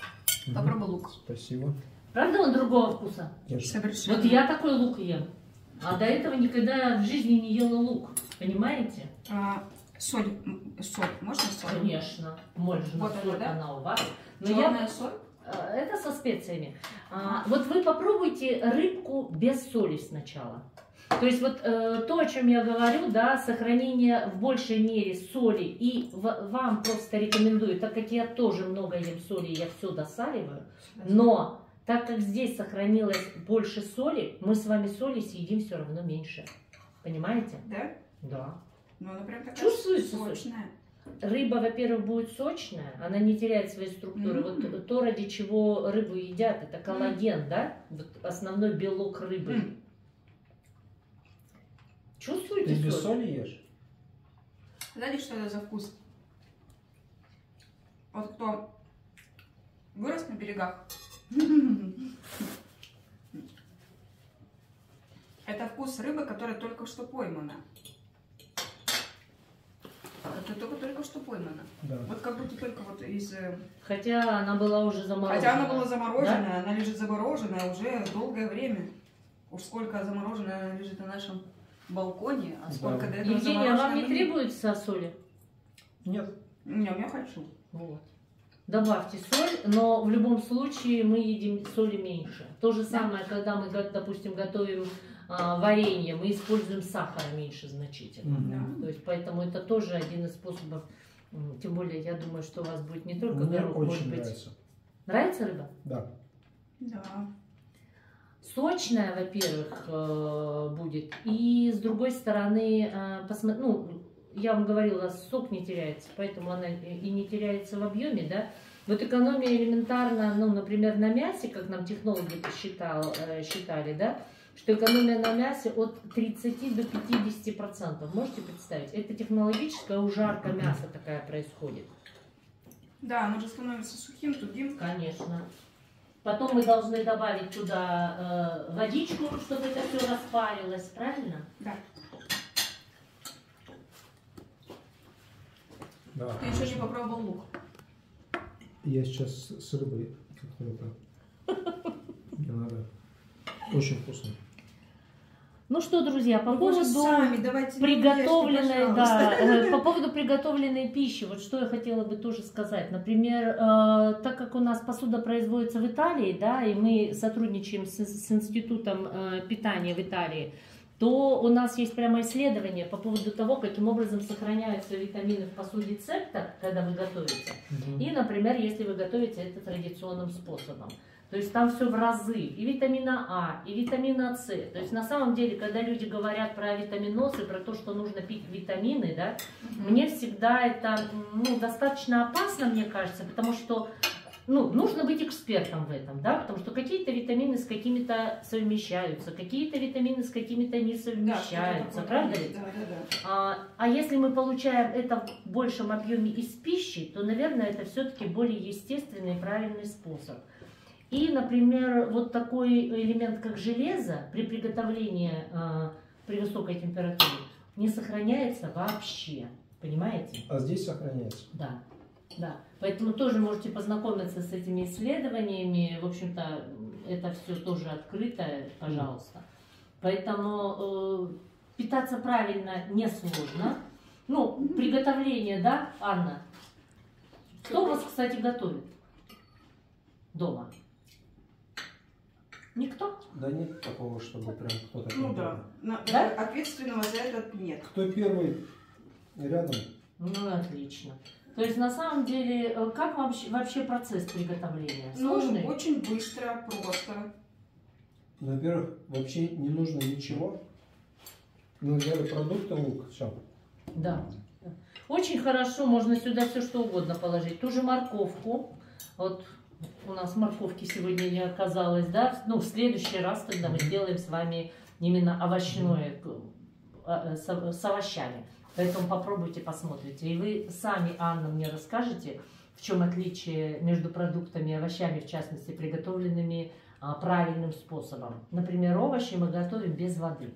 Speaker 2: Попробуй лук.
Speaker 3: Спасибо.
Speaker 1: Правда он другого вкуса?
Speaker 3: Держи.
Speaker 2: Совершенно.
Speaker 1: Вот я такой лук ем. А до этого никогда в жизни не ела лук, понимаете?
Speaker 2: А, соль, соль, можно соль?
Speaker 1: Конечно, можно,
Speaker 2: Вот
Speaker 1: соль,
Speaker 2: она, да?
Speaker 1: она у вас. Но
Speaker 2: Черная
Speaker 1: я...
Speaker 2: соль?
Speaker 1: Это со специями. А, вот вы попробуйте рыбку без соли сначала. То есть вот э, то, о чем я говорю, да, сохранение в большей мере соли, и в, вам просто рекомендую, так как я тоже много ем соли, я все досаливаю, но так как здесь сохранилось больше соли, мы с вами соли съедим все равно меньше. Понимаете?
Speaker 2: Да?
Speaker 1: Да.
Speaker 2: Ну, она прям такая
Speaker 1: Чувствуется
Speaker 2: сочная.
Speaker 1: Рыба, во-первых, будет сочная, она не теряет своей структуры.
Speaker 2: Mm-hmm.
Speaker 1: Вот то, ради чего рыбу едят, это коллаген, mm-hmm. да? Вот основной белок рыбы. Mm-hmm. Чувствуете?
Speaker 3: Ты без
Speaker 1: соль?
Speaker 3: соли ешь?
Speaker 2: Знаете, что это за вкус? Вот кто вырос на берегах, это вкус рыбы, которая только что поймана. Это только только что поймана.
Speaker 3: Да.
Speaker 2: Вот как будто только вот из...
Speaker 1: Хотя она была уже заморожена.
Speaker 2: Хотя она была замороженная,
Speaker 1: да?
Speaker 2: она лежит замороженная уже долгое время. Уж сколько замороженная она лежит на нашем балконе, а сколько
Speaker 3: Да.
Speaker 2: до этого
Speaker 1: Евгения, а вам не
Speaker 2: замороженная-
Speaker 1: требуется соли?
Speaker 3: Нет.
Speaker 2: Не, я хочу.
Speaker 1: Вот. Добавьте соль, но в любом случае мы едим соли меньше. То же самое, когда мы, допустим, готовим а, варенье, мы используем сахар меньше значительно.
Speaker 3: Мгм.
Speaker 1: То есть, поэтому это тоже один из способов. М, Тем более, я думаю, что у вас будет не только
Speaker 3: Мне
Speaker 1: горох,
Speaker 3: очень
Speaker 1: может быть.
Speaker 3: нравится.
Speaker 1: Нравится рыба?
Speaker 3: Да.
Speaker 2: Да.
Speaker 1: Сочная, во-первых, э, будет. И с другой стороны, э, посмотри, ну, я вам говорила, сок не теряется, поэтому она и не теряется в объеме, да. Вот экономия элементарно, ну, например, на мясе, как нам технологи посчитал, э, считали, да, что экономия на мясе от тридцати до пятидесяти процентов. Можете представить? Это технологическая ужарка мяса такая происходит.
Speaker 2: Да, оно же становится сухим, тугим.
Speaker 1: Конечно. Потом мы должны добавить туда э, водичку, чтобы это все распарилось, правильно?
Speaker 2: Да.
Speaker 3: Да.
Speaker 2: Ты еще не попробовал лук.
Speaker 3: Я сейчас с с рыбой как-то это. Не надо. Очень вкусно.
Speaker 1: Ну что, друзья, по
Speaker 2: Ну, вы же
Speaker 1: поводу
Speaker 2: сами, давайте, ну,
Speaker 1: приготовленной,
Speaker 2: ешьте,
Speaker 1: да,
Speaker 2: пожалуйста.
Speaker 1: э, по поводу приготовленной пищи, вот что я хотела бы тоже сказать. Например, э, так как у нас посуда производится в Италии, да, и мы сотрудничаем с, с институтом э, питания в Италии, то у нас есть прямо исследование по поводу того, каким образом сохраняются витамины в посуде Цептор, когда вы готовите.
Speaker 3: Мгм.
Speaker 1: И, например, если вы готовите это традиционным способом. То есть там все в разы, и витамина А, и витамина С. То есть на самом деле, когда люди говорят про витаминоз и про то, что нужно пить витамины, да,
Speaker 2: Мгм.
Speaker 1: мне всегда это ну, достаточно опасно, мне кажется, потому что ну, нужно быть экспертом в этом, да, потому что какие-то витамины с какими-то совмещаются, какие-то витамины с какими-то не
Speaker 2: Да,
Speaker 1: совмещаются,
Speaker 2: что-то
Speaker 1: правда
Speaker 2: такое.
Speaker 1: ли?
Speaker 2: Да, да, да.
Speaker 1: А, а если мы получаем это в большем объеме из пищи, то, наверное, это все-таки более естественный и правильный способ. И, например, вот такой элемент, как железо, при приготовлении а, при высокой температуре не сохраняется вообще. Понимаете?
Speaker 3: А здесь сохраняется.
Speaker 1: Да. Да. Поэтому тоже можете познакомиться с этими исследованиями. В общем-то, это все тоже открыто, пожалуйста. Поэтому э, питаться правильно несложно. Ну, приготовление, да, Анна? Кто у вас, кстати, готовит дома? Никто?
Speaker 3: Да нет такого, чтобы прям кто-то...
Speaker 2: Ну
Speaker 3: конкретно.
Speaker 2: да. На-
Speaker 1: Да?
Speaker 2: Ответственного за это нет.
Speaker 3: Кто первый рядом?
Speaker 1: Ну, отлично. То есть, на самом деле, э, как вообще, вообще процесс приготовления?
Speaker 2: Ну,
Speaker 1: Сложный?
Speaker 2: очень быстро, просто.
Speaker 3: Во-первых, вообще не нужно ничего. Мы взяли продукты, лук, все.
Speaker 1: Да. Очень хорошо, можно сюда все что угодно положить. Ту же морковку. Вот у нас морковки сегодня не оказалось, да? Ну, в следующий раз тогда мы сделаем с вами именно овощное, э, с, с овощами. Поэтому попробуйте, посмотрите. И вы сами, Анна, мне расскажете, в чем отличие между продуктами и овощами, в частности, приготовленными а, правильным способом. Например, овощи мы готовим без воды.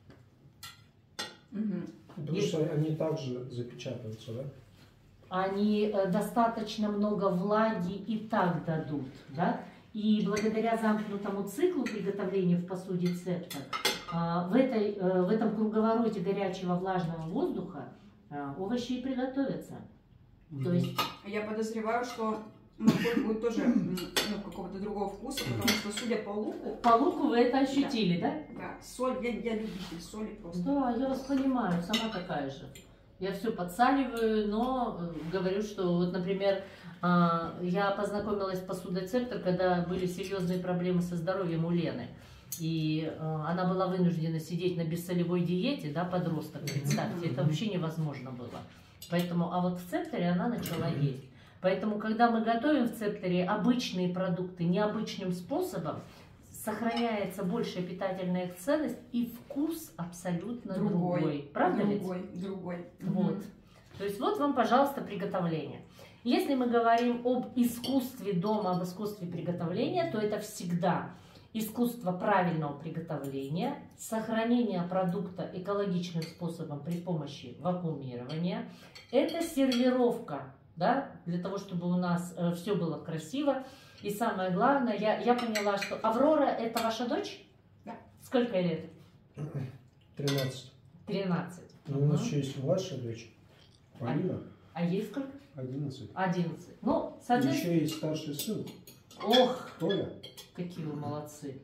Speaker 2: Мгм.
Speaker 3: Потому
Speaker 1: Есть-
Speaker 3: что они также запечатываются, да?
Speaker 1: Они э, достаточно много влаги и так дадут, да? И благодаря замкнутому циклу приготовления в посуде Цептор а, в, этой, э, в этом круговороте горячего влажного воздуха а, овощи и приготовятся.
Speaker 3: Мгм.
Speaker 1: То есть
Speaker 2: Я подозреваю, что морковь будет тоже м, ну, какого-то другого вкуса, потому что, судя по луку,
Speaker 1: по луку вы это ощутили, да?
Speaker 2: да, соль, я, я любитель соли просто.
Speaker 1: Да, я вас понимаю, сама такая же. Я все подсаливаю, но э, говорю, что вот, например, а, я познакомилась с посудой Цептер, когда были серьезные проблемы со здоровьем у Лены. И э, она была вынуждена сидеть на бессолевой диете, да, подросток, представьте, это вообще невозможно было. Поэтому, а вот в Цептере она начала есть. Поэтому, когда мы готовим в Цептере обычные продукты необычным способом, сохраняется большая питательная ценность и вкус абсолютно другой.
Speaker 2: Другой.
Speaker 1: Правда ведь?
Speaker 2: Другой, другой.
Speaker 1: Вот.
Speaker 2: Мгм.
Speaker 1: То есть вот вам, пожалуйста, приготовление. Если мы говорим об искусстве дома, об искусстве приготовления, то это всегда искусство правильного приготовления, сохранения продукта экологичным способом при помощи вакуумирования. Это сервировка, да, для того, чтобы у нас э, все было красиво. И самое главное, я, я поняла, что Аврора — это ваша дочь?
Speaker 2: Да.
Speaker 1: Сколько лет?
Speaker 3: тринадцать.
Speaker 1: тринадцать.
Speaker 3: Ну, у нас
Speaker 1: Мгм.
Speaker 3: еще есть младшая дочь, Полина,
Speaker 1: А ей сколько?
Speaker 3: одиннадцать.
Speaker 1: одиннадцать. Ну,
Speaker 3: И
Speaker 1: соответственно...
Speaker 3: еще есть старший сын,
Speaker 1: Ох,
Speaker 3: Толя,
Speaker 1: какие вы молодцы.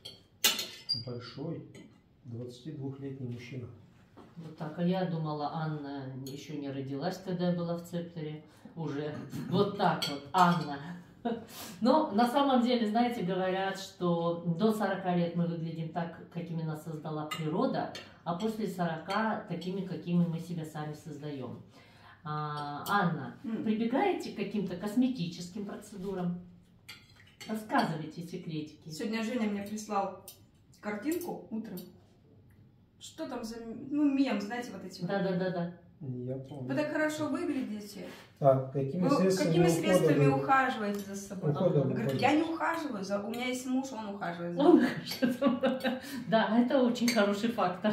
Speaker 3: большой, двадцатидвухлетний мужчина.
Speaker 1: Вот так, а я думала, Анна еще не родилась, когда я была в Цептере. Уже вот так вот, Анна. Но на самом деле, знаете, говорят, что до сорока лет мы выглядим так, какими нас создала природа, а после сорока такими, какими мы себя сами создаем. А, Анна,
Speaker 2: М.
Speaker 1: прибегаете к каким-то косметическим процедурам? Рассказывайте секретики.
Speaker 2: Сегодня Женя мне прислал картинку утром. Что там за, ну, мем, знаете, вот эти вот.
Speaker 1: Да-да-да-да.
Speaker 3: Я помню.
Speaker 2: Вы так хорошо выглядите.
Speaker 3: Так, какими
Speaker 2: Вы
Speaker 3: средствами
Speaker 2: какими
Speaker 3: ухода
Speaker 2: средствами
Speaker 3: вы-
Speaker 2: ухаживаете за собой?
Speaker 3: ухода
Speaker 2: Он
Speaker 3: вы
Speaker 2: говорит,
Speaker 3: ходите?
Speaker 2: я не ухаживаю, за... у меня есть муж, он ухаживает за
Speaker 1: Он
Speaker 2: мной.
Speaker 1: что-то- Да, это очень хороший фактор.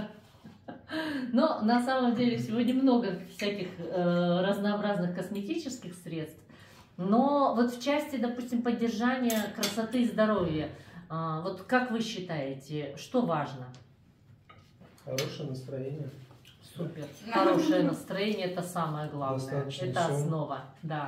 Speaker 1: Но на самом деле сегодня много всяких э, разнообразных косметических средств. Но вот в части, допустим, поддержания красоты и здоровья, а, вот как вы считаете, что важно?
Speaker 3: Хорошее настроение.
Speaker 1: Супер. Хорошее настроение — это самое главное.
Speaker 3: Достаточный
Speaker 1: Это
Speaker 3: сон.
Speaker 1: основа, да.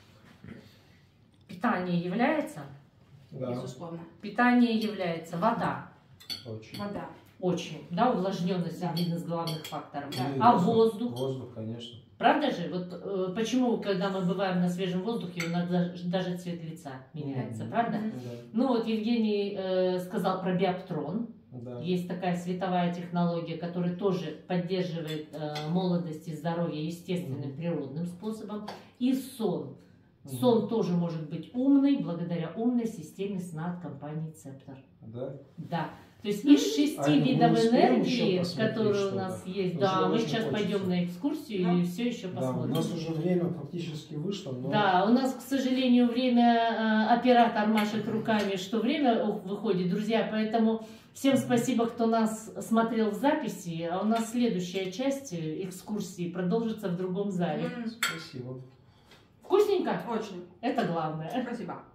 Speaker 1: Питание является?
Speaker 3: Да,
Speaker 2: Безусловно.
Speaker 1: Питание является вода.
Speaker 3: очень.
Speaker 2: Вода.
Speaker 1: Очень, да, увлажненность
Speaker 2: Да.
Speaker 1: один из главных факторов.
Speaker 3: Ну и
Speaker 1: А воздух?
Speaker 3: Воздух, конечно.
Speaker 1: Правда же? Вот э, почему, когда мы бываем на свежем воздухе, у нас даже, даже цвет лица меняется,
Speaker 3: Мгм.
Speaker 1: правда?
Speaker 2: Мгм.
Speaker 3: Да,
Speaker 1: Ну вот Евгений э, сказал про биоптрон.
Speaker 3: да.
Speaker 1: Есть такая световая технология, которая тоже поддерживает э, молодость и здоровье естественным,
Speaker 3: Мгм.
Speaker 1: природным способом. И сон.
Speaker 3: Мгм.
Speaker 1: Сон тоже может быть умный благодаря умной системе сна от компании Цептер.
Speaker 3: Да.
Speaker 1: Да. То есть из шести
Speaker 3: Аня, мы
Speaker 1: видов
Speaker 3: успеем
Speaker 1: энергии,
Speaker 3: еще посмотреть
Speaker 1: которые у
Speaker 3: что-то?
Speaker 1: нас есть,
Speaker 3: Уже
Speaker 1: да, мы
Speaker 3: очень
Speaker 1: сейчас
Speaker 3: хочется.
Speaker 1: пойдем на экскурсию
Speaker 2: Да.
Speaker 1: и все еще
Speaker 3: Да, у
Speaker 1: посмотрим.
Speaker 3: нас уже время фактически вышло, но
Speaker 1: Да, у нас, к сожалению, время, э, оператор машет руками, что время ух, выходит, друзья, поэтому всем спасибо, кто нас смотрел в записи, а у нас следующая часть э, экскурсии продолжится в другом зале.
Speaker 2: М,
Speaker 3: спасибо.
Speaker 1: Вкусненько?
Speaker 2: Очень.
Speaker 1: Это главное.
Speaker 2: Спасибо.